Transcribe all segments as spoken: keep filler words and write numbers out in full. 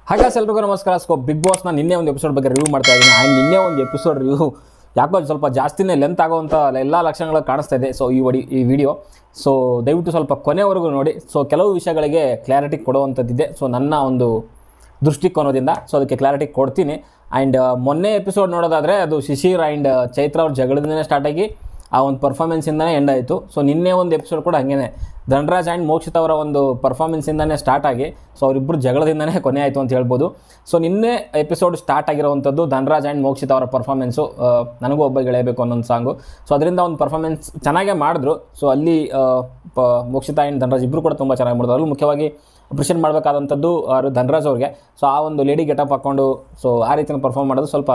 ಹಾಗೆ ಎಲ್ರಿಗೂ ನಮಸ್ಕಾರ. ಸ್ಕೋ ಬಿಗ್ ಬಾಸ್ನ ನಿನ್ನೆ ಒಂದು ಎಪಿಸೋಡ್ ಬಗ್ಗೆ ರಿವ್ಯೂ ಮಾಡ್ತಾ ಇದ್ದೀನಿ. ಆ್ಯಂಡ್ ನಿನ್ನೆ ಒಂದು ಎಪಿಸೋಡ್ ರಿವ್ಯೂ ಯಾಕೋ ಸ್ವಲ್ಪ ಜಾಸ್ತಿನೇ ಲೆಂತ್ ಆಗೋವಂಥ ಎಲ್ಲ ಲಕ್ಷಣಗಳು ಕಾಣಿಸ್ತಾ ಇದೆ. ಸೊ ಈ ಒಡಿ ಈ ವಿಡಿಯೋ ಸೊ ದಯವಿಟ್ಟು ಸ್ವಲ್ಪ ಕೊನೆವರೆಗೂ ನೋಡಿ. ಸೊ ಕೆಲವು ವಿಷಯಗಳಿಗೆ ಕ್ಲಾರಿಟಿ ಕೊಡುವಂಥದ್ದಿದೆ. ಸೊ ನನ್ನ ಒಂದು ದೃಷ್ಟಿಕೋನದಿಂದ ಸೊ ಅದಕ್ಕೆ ಕ್ಲಾರಿಟಿ ಕೊಡ್ತೀನಿ. ಆ್ಯಂಡ್ ಮೊನ್ನೆ ಎಪಿಸೋಡ್ ನೋಡೋದಾದರೆ ಅದು ಶಿಶಿರ್ ಆ್ಯಂಡ್ ಚೈತ್ರ ಅವ್ರ ಜಗಳದಿಂದನೇ ಸ್ಟಾರ್ಟ್ ಆಗಿ ಆ ಒಂದು ಪರ್ಫಾರ್ಮೆನ್ಸಿಂದನೇ ಎಂಡ್ ಆಯಿತು. ಸೊ ನಿನ್ನೆ ಒಂದು ಎಪಿಸೋಡ್ ಕೂಡ ಹಾಗೇ ಧನರಾಜ್ ಆ್ಯಂಡ್ ಮೋಕ್ಷಿತ್ ಅವರ ಒಂದು ಪರ್ಫಾರ್ಮೆನ್ಸಿಂದನೇ ಸ್ಟಾರ್ಟ್ ಆಗಿ ಸೊ ಅವರಿಬ್ಬರು ಜಗಳದಿಂದನೇ ಕೊನೆ ಆಯಿತು ಅಂತ ಹೇಳ್ಬೋದು. ಸೊ ನಿನ್ನೆ ಎಪಿಸೋಡ್ ಸ್ಟಾರ್ಟ್ ಆಗಿರೋವಂಥದ್ದು ಧನರಾಜ್ ಆ್ಯಂಡ್ ಮೋಕ್ಷಿತ್ ಅವರ ಪರ್ಫಾರ್ಮೆನ್ಸು. ನನಗೂ ಒಬ್ಬ ಗೆಳೆಯಬೇಕು ಅನ್ನೊಂದು ಸಾಂಗು. ಸೊ ಅದರಿಂದ ಒಂದು ಪರ್ಫಾರ್ಮೆನ್ಸ್ ಚೆನ್ನಾಗೇ ಮಾಡಿದ್ರು. ಸೊ ಅಲ್ಲಿ ಪ ಮೋಕ್ಷಿತ್ ಆ್ಯಂಡ್ ಧನರಾಜ್ ಇಬ್ಬರು ಕೂಡ ತುಂಬ ಚೆನ್ನಾಗಿ ಮಾಡಿದ್ರು. ಅಲ್ಲಿ ಮುಖ್ಯವಾಗಿ ಅಪ್ರಿಷಿಯೇಟ್ ಮಾಡಬೇಕಾದಂಥದ್ದು ಅವರು ಧನರಾಜ್ ಅವ್ರಿಗೆ. ಸೊ ಆ ಒಂದು ಲೇಡಿ ಗೆಟಪ್ ಹಾಕ್ಕೊಂಡು ಸೊ ಆ ರೀತಿಯ ಪರ್ಫಾರ್ಮ್ ಮಾಡೋದು ಸ್ವಲ್ಪ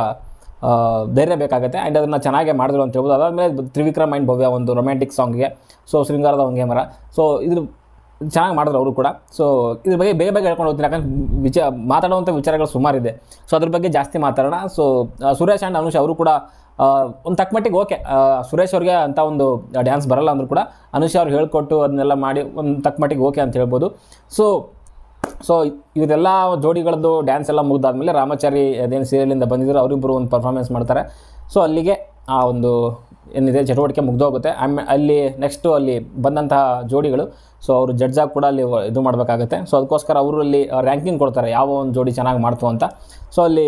ಧೈರ್ಯ ಬೇಕಾಗುತ್ತೆ. ಆ್ಯಂಡ್ ಅದನ್ನು ಚೆನ್ನಾಗೇ ಮಾಡಿದ್ರು ಅಂತ ಹೇಳ್ಬೋದು. ಅದಾದಮೇಲೆ ತ್ರಿವಿಕ್ರಮ್ ಆ್ಯಂಡ್ ಭವ್ಯ ಒಂದು ರೊಮ್ಯಾಂಟಿಕ್ ಸಾಂಗ್ಗೆ ಸೊ ಶೃಂಗಾರದ ಹೊಂಗೆ ಮರ ಸೊ ಇದ್ರ ಚೆನ್ನಾಗಿ ಮಾಡಿದ್ರು ಅವರು ಕೂಡ. ಸೊ ಇದ್ರ ಬಗ್ಗೆ ಬೇಗ ಬೇಗ ಹೇಳ್ಕೊಂಡು ಹೋಗ್ತೀನಿ, ಯಾಕಂದ್ರೆ ವಿಚ ಮಾತಾಡುವಂಥ ವಿಚಾರಗಳು ಸುಮಾರಿದೆ. ಸೊ ಅದ್ರ ಬಗ್ಗೆ ಜಾಸ್ತಿ ಮಾತಾಡೋಣ. ಸೊ ಸುರೇಶ್ ಆ್ಯಂಡ್ ಅನುಷ್ ಅವರು ಕೂಡ ಒಂದು ತಕ್ಕಮಟ್ಟಿಗೆ ಓಕೆ. ಸುರೇಶ್ ಅವ್ರಿಗೆ ಅಂಥ ಒಂದು ಡ್ಯಾನ್ಸ್ ಬರಲ್ಲ ಅಂದರೂ ಕೂಡ ಅನುಷ್ ಅವ್ರು ಹೇಳ್ಕೊಟ್ಟು ಅದನ್ನೆಲ್ಲ ಮಾಡಿ ಒಂದು ತಕ್ಕಮಟ್ಟಿಗೆ ಓಕೆ ಅಂತ ಹೇಳ್ಬೋದು. ಸೊ ಸೊ ಇವರೆಲ್ಲ ಜೋಡಿಗಳದ್ದು ಡ್ಯಾನ್ಸ್ ಎಲ್ಲ ಮುಗಿದಾದ್ಮೇಲೆ ರಾಮಾಚಾರಿ ಅದೇನು ಸೀರಿಯಲಿಂದ ಬಂದಿದ್ರು ಅವರಿಬ್ಬರು ಒಂದು ಪರ್ಫಾರ್ಮೆನ್ಸ್ ಮಾಡ್ತಾರೆ. ಸೊ ಅಲ್ಲಿಗೆ ಆ ಒಂದು ಏನಿದೆ ಚಟುವಟಿಕೆ ಮುಗ್ದೋಗುತ್ತೆ. ಆಮೇಲೆ ಅಲ್ಲಿ ನೆಕ್ಸ್ಟು ಅಲ್ಲಿ ಬಂದಂತಹ ಜೋಡಿಗಳು ಸೊ ಅವರು ಜಡ್ಜಾಗಿ ಕೂಡ ಅಲ್ಲಿ ಇದು ಮಾಡಬೇಕಾಗುತ್ತೆ. ಸೊ ಅದಕ್ಕೋಸ್ಕರ ಅವರು ಅಲ್ಲಿ ರ್ಯಾಂಕಿಂಗ್ ಕೊಡ್ತಾರೆ ಯಾವ ಒಂದು ಜೋಡಿ ಚೆನ್ನಾಗಿ ಮಾಡ್ತು ಅಂತ. ಸೊ ಅಲ್ಲಿ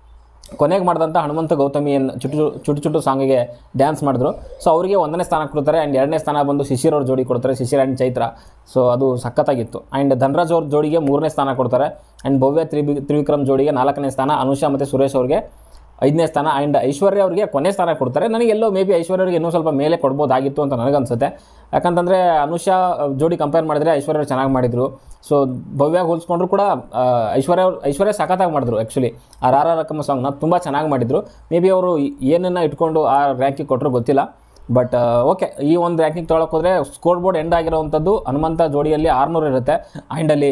ಕೊನೆಗೆ ಮಾಡಿದಂಥ ಹನುಮಂತ ಗೌತಮಿಯನ್ನು ಚುಟು ಚುಟು ಚುಟು ಸಾಂಗಿಗೆ ಡ್ಯಾನ್ಸ್ ಮಾಡಿದ್ರು. ಸೊ ಅವರಿಗೆ ಒಂದನೇ ಸ್ಥಾನ ಕೊಡ್ತಾರೆ. ಆ್ಯಂಡ್ ಎರಡನೇ ಸ್ಥಾನ ಬಂದು ಶಿಶಿರ್ ಅವ್ರ ಜೋಡಿ ಕೊಡ್ತಾರೆ, ಶಿಶಿರ್ ಆ್ಯಂಡ್ ಚೈತ್ರ. ಸೊ ಅದು ಸಖತ್ತಾಗಿತ್ತು. ಆ್ಯಂಡ್ ಧನರಾಜ್ ಅವ್ರ ಜೋಡಿಗೆ ಮೂರನೇ ಸ್ಥಾನ ಕೊಡ್ತಾರೆ. ಆ್ಯಂಡ್ ಭವ್ಯ ತ್ರಿವಿ ತ್ರಿವಿಕ್ರಮ್ ಜೋಡಿಗೆ ನಾಲ್ಕನೇ ಸ್ಥಾನ, ಅನುಷಾ ಮತ್ತು ಸುರೇಶ್ ಅವ್ರಿಗೆ ಐದನೇ ಸ್ಥಾನ. ಆ್ಯಂಡ್ ಐಶ್ವರ್ಯ ಅವರಿಗೆ ಕೊನೆ ಸ್ಥಾನ ಕೊಡ್ತಾರೆ. ನನಗೆ ಎಲ್ಲೋ ಮೇ ಬಿ ಐಶ್ವರ್ಯ ಅವರಿಗೆ ಇನ್ನೂ ಸ್ವಲ್ಪ ಮೇಲೆ ಕೊಡ್ಬೋದಾಗಿತ್ತು ಅಂತ ನನಗನ್ಸುತ್ತೆ. ಯಾಕಂತಂದರೆ ಅನುಷಾ ಜೋಡಿ ಕಂಪೇರ್ ಮಾಡಿದ್ರೆ ಐಶ್ವರ್ಯ ಚೆನ್ನಾಗಿ ಮಾಡಿದರು. ಸೊ ಭವ್ಯಾಗ ಹೋಲಿಸ್ಕೊಂಡ್ರು ಕೂಡ ಐಶ್ವರ್ಯ ಅವ್ರು ಐಶ್ವರ್ಯ ಸಖತ್ತಾಗಿ ಮಾಡಿದ್ರು. ಆ್ಯಕ್ಚುಲಿ ಆ ರಾರ ರಕಮ ಸಾಂಗ್ನ ತುಂಬ ಚೆನ್ನಾಗಿ ಮಾಡಿದರು. ಮೇ ಬಿ ಅವರು ಏನನ್ನು ಇಟ್ಕೊಂಡು ಆ ರ್ಯಾಂಕಿಂಗ್ ಕೊಟ್ಟರು ಗೊತ್ತಿಲ್ಲ. ಬಟ್ ಓಕೆ, ಈ ಒಂದು ರ್ಯಾಂಕಿಂಗ್ ತೊಗೊಳಕ್ಕೆ ಹೋದರೆ ಸ್ಕೋರ್ ಬೋರ್ಡ್ ಎಂಡ್ ಆಗಿರೋವಂಥದ್ದು ಹನುಮಂತ ಜೋಡಿಯಲ್ಲಿ ಆರುನೂರು ಇರುತ್ತೆ. ಆ್ಯಂಡ್ ಅಲ್ಲಿ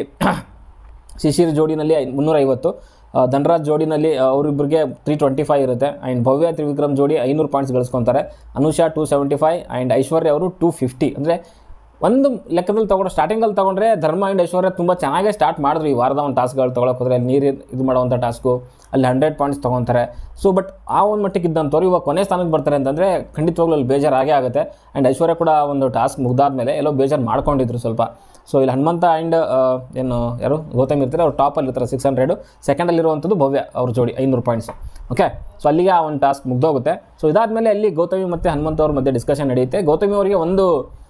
ಶಿಶಿರ್ ಜೋಡಿನಲ್ಲಿ ಮುನ್ನೂರೈವತ್ತು, ಧನರಾಜ್ ಜೋಡಿನಲ್ಲಿ ಅವರಿಬ್ಬರಿಗೆ ತ್ರೀ ಟ್ವೆಂಟಿ ಫೈವ್ ಇರುತ್ತೆ. ಆ್ಯಂಡ್ ಭವ್ಯ ತ್ರಿವಿಕ್ರಮ್ ಜೋಡಿ ಐನೂರು ಪಾಯಿಂಟ್ಸ್ ಗಳಿಸ್ಕೊತಾರೆ. Anusha two seventy five and Aishwarya ಅವರು ಟೂ ಫಿಫ್ಟಿ. ಅಂದರೆ ಒಂದು ಲೆಕ್ಕದಲ್ಲಿ ತೊಗೊಂಡು ಸ್ಟಾರ್ಟಿಂಗಲ್ಲಿ ತೊಗೊಂಡ್ರೆ ಧರ್ಮ ಆ್ಯಂಡ್ ಐಶ್ವರ್ಯ ತುಂಬ ಚೆನ್ನಾಗೇ ಸ್ಟಾರ್ಟ್ ಮಾಡಿದ್ರು ಈ ವಾರದ ಒಂದು ಟಾಸ್ಕ್ಗಳು ತೊಗೊಳಕ್ಕೆ ಹೋದರೆ. ಅಲ್ಲಿ ನೀರು ಇದು ಮಾಡೋವಂಥ ಟಾಸ್ಕು ಅಲ್ಲಿ ಹಂಡ್ರೆಡ್ ಪಾಯಿಂಟ್ಸ್ ತೊಗೊತಾರೆ. ಸೊ ಬಟ್ ಆ ಒಂದು ಮಟ್ಟಿಗೆ ಇದ್ದಂಥವ್ರು ಇವಾಗ ಕೊನೆ ಸ್ಥಾನಕ್ಕೆ ಬರ್ತಾರೆ ಅಂತಂದರೆ ಖಂಡಿತವಾಗ್ಲೂ ಅಲ್ಲಿ ಬೇಜಾರಾಗೇ ಆಗುತ್ತೆ. ಆ್ಯಂಡ್ ಐಶ್ವರ್ಯ ಕೂಡ ಒಂದು ಟಾಸ್ಕ್ ಮುಗ್ದಾದ್ಮೇಲೆ ಎಲ್ಲೋ ಬೇಜಾರು ಮಾಡ್ಕೊಂಡಿದ್ರು ಸ್ವಲ್ಪ. ಸೊ ಇಲ್ಲಿ ಹನುಮಂತ ಆ್ಯಂಡ್ ಏನು ಯಾರು ಗೌತಮ್ ಇರ್ತಾರೆ, ಅವ್ರು ಟಾಪಲ್ಲಿ ಇರ್ತಾರೆ ಸಿಕ್ಸ್ ಹಂಡ್ರೆಡು. ಸೆಕೆಂಡಲ್ಲಿರುವಂಥದ್ದು ಭವ್ಯ ಅವ್ರ ಜೋಡಿ ಐನೂರು ಪಾಯಿಂಟ್ಸ್. ಓಕೆ, ಸೊ ಅಲ್ಲಿಗೆ ಆ ಒಂದು ಟಾಸ್ಕ್ ಮುಗ್ದೋಗುತ್ತೆ. ಸೊ ಇದಾದಮೇಲೆ ಅಲ್ಲಿ ಗೌತಮಿ ಮತ್ತು ಹನುಮಂತ ಅವ್ರ ಮಧ್ಯೆ ಡಿಸ್ಕಷನ್ ನಡೆಯುತ್ತೆ. ಗೌತಮಿ ಅವರಿಗೆ ಒಂದು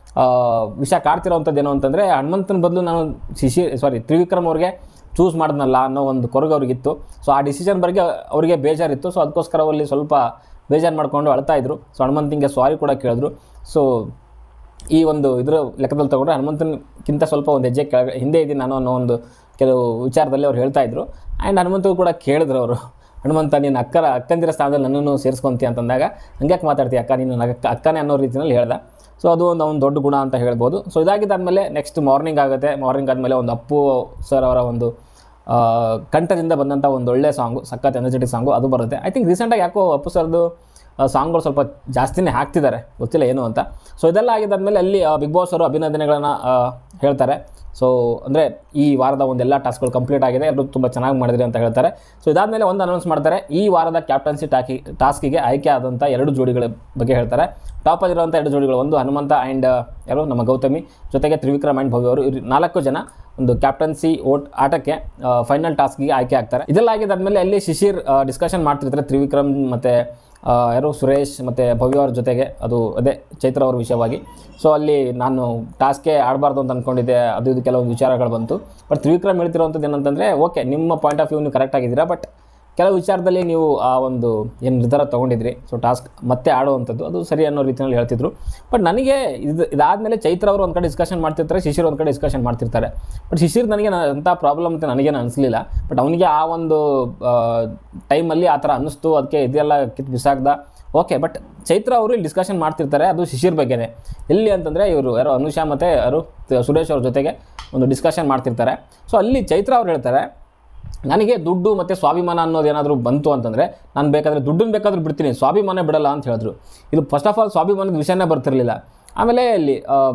ವಿಷಯ ಕಾಡ್ತಿರೋವಂಥದ್ದು ಏನು ಅಂತಂದರೆ, ಹನುಮಂತನ ಬದಲು ನಾನು ಶಿಶಿ ಸಾರಿ ತ್ರಿವಿಕ್ರಮ್ ಅವ್ರಿಗೆ ಚೂಸ್ ಮಾಡಿದ್ನಲ್ಲ ಅನ್ನೋ ಒಂದು ಕೊರಗು ಅವ್ರಿಗಿತ್ತು. ಸೊ ಆ ಡಿಸಿಷನ್ ಬಗ್ಗೆ ಅವರಿಗೆ ಬೇಜಾರಿತ್ತು. ಸೊ ಅದಕ್ಕೋಸ್ಕರ ಅಲ್ಲಿ ಸ್ವಲ್ಪ ಬೇಜಾರು ಮಾಡಿಕೊಂಡು ಅಳ್ತಾಯಿದ್ರು. ಸೊ ಹನುಮಂತನಿಗೆ ಸಾರಿ ಕೂಡ ಕೇಳಿದ್ರು. ಸೊ ಈ ಒಂದು ಇದರ ಲೆಕ್ಕದಲ್ಲಿ ತೊಗೊಂಡ್ರೆ ಹನುಮಂತನಕ್ಕಿಂತ ಸ್ವಲ್ಪ ಒಂದು ಹೆಜ್ಜೆ ಕೆಳಗೆ ಹಿಂದೆ ಇದ್ದೀನಿ ನಾನು ಅನ್ನೋ ಒಂದು ಕೆಲವು ವಿಚಾರದಲ್ಲಿ ಅವ್ರು ಹೇಳ್ತಾಯಿದ್ರು. ಆ್ಯಂಡ್ ಹನುಮಂತಗೂ ಕೂಡ ಕೇಳಿದ್ರು ಅವರು, ಹನುಮಂತ ನೀನು ಅಕ್ಕರ ಅಕ್ಕಂದಿರ ಸ್ಥಾನದಲ್ಲಿ ನನ್ನನ್ನು ಸೇರಿಸ್ಕೊಂತೀಯ ಅಂತಂದಾಗ ಹಂಗ್ಯಾಕೆ ಮಾತಾಡ್ತೀಯ ಅಕ್ಕ, ನೀನು ಅಕ್ಕ ಅಕ್ಕನೇ ಅನ್ನೋ ರೀತಿಯಲ್ಲಿ ಹೇಳ್ದೆ. ಸೊ ಅದು ಒಂದು ಒಂದು ದೊಡ್ಡ ಗುಣ ಅಂತ ಹೇಳ್ಬೋದು. ಸೊ ಇದಾಗಿದ್ದಾದಮೇಲೆ ನೆಕ್ಸ್ಟ್ ಮಾರ್ನಿಂಗ್ ಆಗುತ್ತೆ. ಮಾರ್ನಿಂಗ್ ಆದಮೇಲೆ ಒಂದು ಅಪ್ಪು ಸರ್ ಅವರ ಒಂದು ಕಂಠದಿಂದ ಬಂದಂಥ ಒಂದು ಒಳ್ಳೆಯ ಸಾಂಗು, ಸಖತ್ ಎನರ್ಜೆಟಿಕ್ ಸಾಂಗು ಅದು ಬರುತ್ತೆ. ಐ ಥಿಂಕ್ ರೀಸೆಂಟಾಗಿ ಯಾಕೋ ಅಪ್ಪು ಸರ್ದು ಸಾಂಗ್ಗಳು ಸ್ವಲ್ಪ ಜಾಸ್ತಿನೇ ಹಾಕ್ತಿದ್ದಾರೆ, ಗೊತ್ತಿಲ್ಲ ಏನು ಅಂತ. ಸೊ ಇದೆಲ್ಲ ಆಗಿದ್ದಾದಮೇಲೆ ಅಲ್ಲಿ ಬಿಗ್ ಬಾಸ್ ಅವರು ಅಭಿನಂದನೆಗಳನ್ನು ಹೇಳ್ತಾರೆ. ಸೊ ಅಂದರೆ ಈ ವಾರದ ಒಂದೆಲ್ಲ ಟಾಸ್ಕ್ಗಳು ಕಂಪ್ಲೀಟ್ ಆಗಿದೆ, ಎಲ್ಲರೂ ತುಂಬ ಚೆನ್ನಾಗಿ ಮಾಡಿದ್ರಿ ಅಂತ ಹೇಳ್ತಾರೆ. ಸೊ ಇದಾದಮೇಲೆ ಒಂದು ಅನೌನ್ಸ್ ಮಾಡ್ತಾರೆ, ಈ ವಾರದ ಕ್ಯಾಪ್ಟನ್ಸಿ ಟಾಕಿ ಟಾಸ್ಕಿಗೆ ಆಯ್ಕೆ ಆದಂಥ ಎರಡು ಜೋಡಿಗಳ ಬಗ್ಗೆ ಹೇಳ್ತಾರೆ. ಟಾಪಲ್ಲಿರುವಂಥ ಎರಡು ಜೋಡಿಗಳು, ಒಂದು ಹನುಮಂತ ಆ್ಯಂಡ್ ಯಾರು ನಮ್ಮ ಗೌತಮಿ, ಜೊತೆಗೆ ತ್ರಿವಿಕ್ರಮ್ ಆ್ಯಂಡ್ ಭವ್ಯ ಅವರು ನಾಲ್ಕು ಜನ ಒಂದು ಕ್ಯಾಪ್ಟನ್ಸಿ ಓಟ್ ಆಟಕ್ಕೆ ಫೈನಲ್ ಟಾಸ್ಕಿಗೆ ಆಯ್ಕೆ ಆಗ್ತಾರೆ. ಇದೆಲ್ಲ ಆಗಿದ್ದಾದಮೇಲೆ ಅಲ್ಲಿ ಶಿಶಿರ್ ಡಿಸ್ಕಷನ್ ಮಾಡ್ತಿರ್ತಾರೆ ತ್ರಿವಿಕ್ರಮ್ ಮತ್ತು ಯಾರು ಸುರೇಶ್ ಮತ್ತು ಭವ್ಯ ಅವ್ರ ಜೊತೆಗೆ, ಅದು ಅದೇ ಚೈತ್ರ ಅವ್ರ ವಿಷಯವಾಗಿ. ಸೊ ಅಲ್ಲಿ ನಾನು ಟಾಸ್ಕೇ ಆಡಬಾರ್ದು ಅಂತ ಅಂದ್ಕೊಂಡಿದ್ದೆ, ಅದು ಇದು ಕೆಲವೊಂದು ವಿಚಾರಗಳು ಬಂತು. ಬಟ್ ತ್ರಿವಿಕ್ರಮ್ ಹೇಳ್ತಿರೋವಂಥದ್ದು ಏನಂತಂದರೆ, ಓಕೆ ನಿಮ್ಮ ಪಾಯಿಂಟ್ ಆಫ್ ವ್ಯೂ ನೀವು ಕರೆಕ್ಟಾಗಿದ್ದೀರಾ, ಬಟ್ ಕೆಲವು ವಿಚಾರದಲ್ಲಿ ನೀವು ಆ ಒಂದು ಏನು ನಿರ್ಧಾರ ತೊಗೊಂಡಿದ್ರಿ ಸೊ ಟಾಸ್ಕ್ ಮತ್ತೆ ಆಡುವಂಥದ್ದು ಅದು ಸರಿ ಅನ್ನೋ ರೀತಿಯಲ್ಲಿ ಹೇಳ್ತಿದ್ರು. ಬಟ್ ನನಗೆ ಇದು ಇದಾದಮೇಲೆ ಚೈತ್ರ ಅವರು ಒಂದು ಕಡೆ ಡಿಸ್ಕಷನ್ ಮಾಡ್ತಿರ್ತಾರೆ, ಶಿಶಿರ್ ಒಂದು ಕಡೆ ಡಿಸ್ಕಷನ್ ಮಾಡ್ತಿರ್ತಾರೆ. ಬಟ್ ಶಿಶಿರ್ ನನಗೆ ಅಂಥ ಪ್ರಾಬ್ಲಮ್ ಅಂತ ನನಗೇನು ಅನಿಸ್ಲಿಲ್ಲ. ಬಟ್ ಅವನಿಗೆ ಆ ಒಂದು ಟೈಮಲ್ಲಿ ಆ ಥರ ಅನ್ನಿಸ್ತು, ಅದಕ್ಕೆ ಇದೆಲ್ಲ ಕಿತ್ತು ಬಿಸಾಕ್ದ. ಓಕೆ, ಬಟ್ ಚೈತ್ರ ಅವರು ಇಲ್ಲಿ ಡಿಸ್ಕಷನ್ ಮಾಡ್ತಿರ್ತಾರೆ, ಅದು ಶಿಶಿರ್ ಬಗ್ಗೆನೇ. ಎಲ್ಲಿ ಅಂತಂದರೆ ಇವರು ಯಾರೋ ಅನುಷಾ ಮತ್ತು ಯಾರು ಸುರೇಶ್ ಅವ್ರ ಜೊತೆಗೆ ಒಂದು ಡಿಸ್ಕಷನ್ ಮಾಡ್ತಿರ್ತಾರೆ. ಸೊ ಅಲ್ಲಿ ಚೈತ್ರ ಅವ್ರು ಹೇಳ್ತಾರೆ, ನನಗೆ ದುಡ್ಡು ಮತ್ತು ಸ್ವಾಭಿಮಾನ ಅನ್ನೋದು ಏನಾದರೂ ಬಂತು ಅಂತಂದರೆ ನಾನು ಬೇಕಾದರೆ ದುಡ್ಡನ್ನು ಬೇಕಾದರೂ ಬಿಡ್ತೀನಿ, ಸ್ವಾಭಿಮಾನ ಬಿಡಲ್ಲ ಅಂತ ಹೇಳಿದ್ರು. ಇದು ಫಸ್ಟ್ ಆಫ್ ಆಲ್ ಸ್ವಾಭಿಮಾನದ ವಿಷಯನೇ ಬರ್ತಿರಲಿಲ್ಲ. ಆಮೇಲೆ ಇಲ್ಲಿ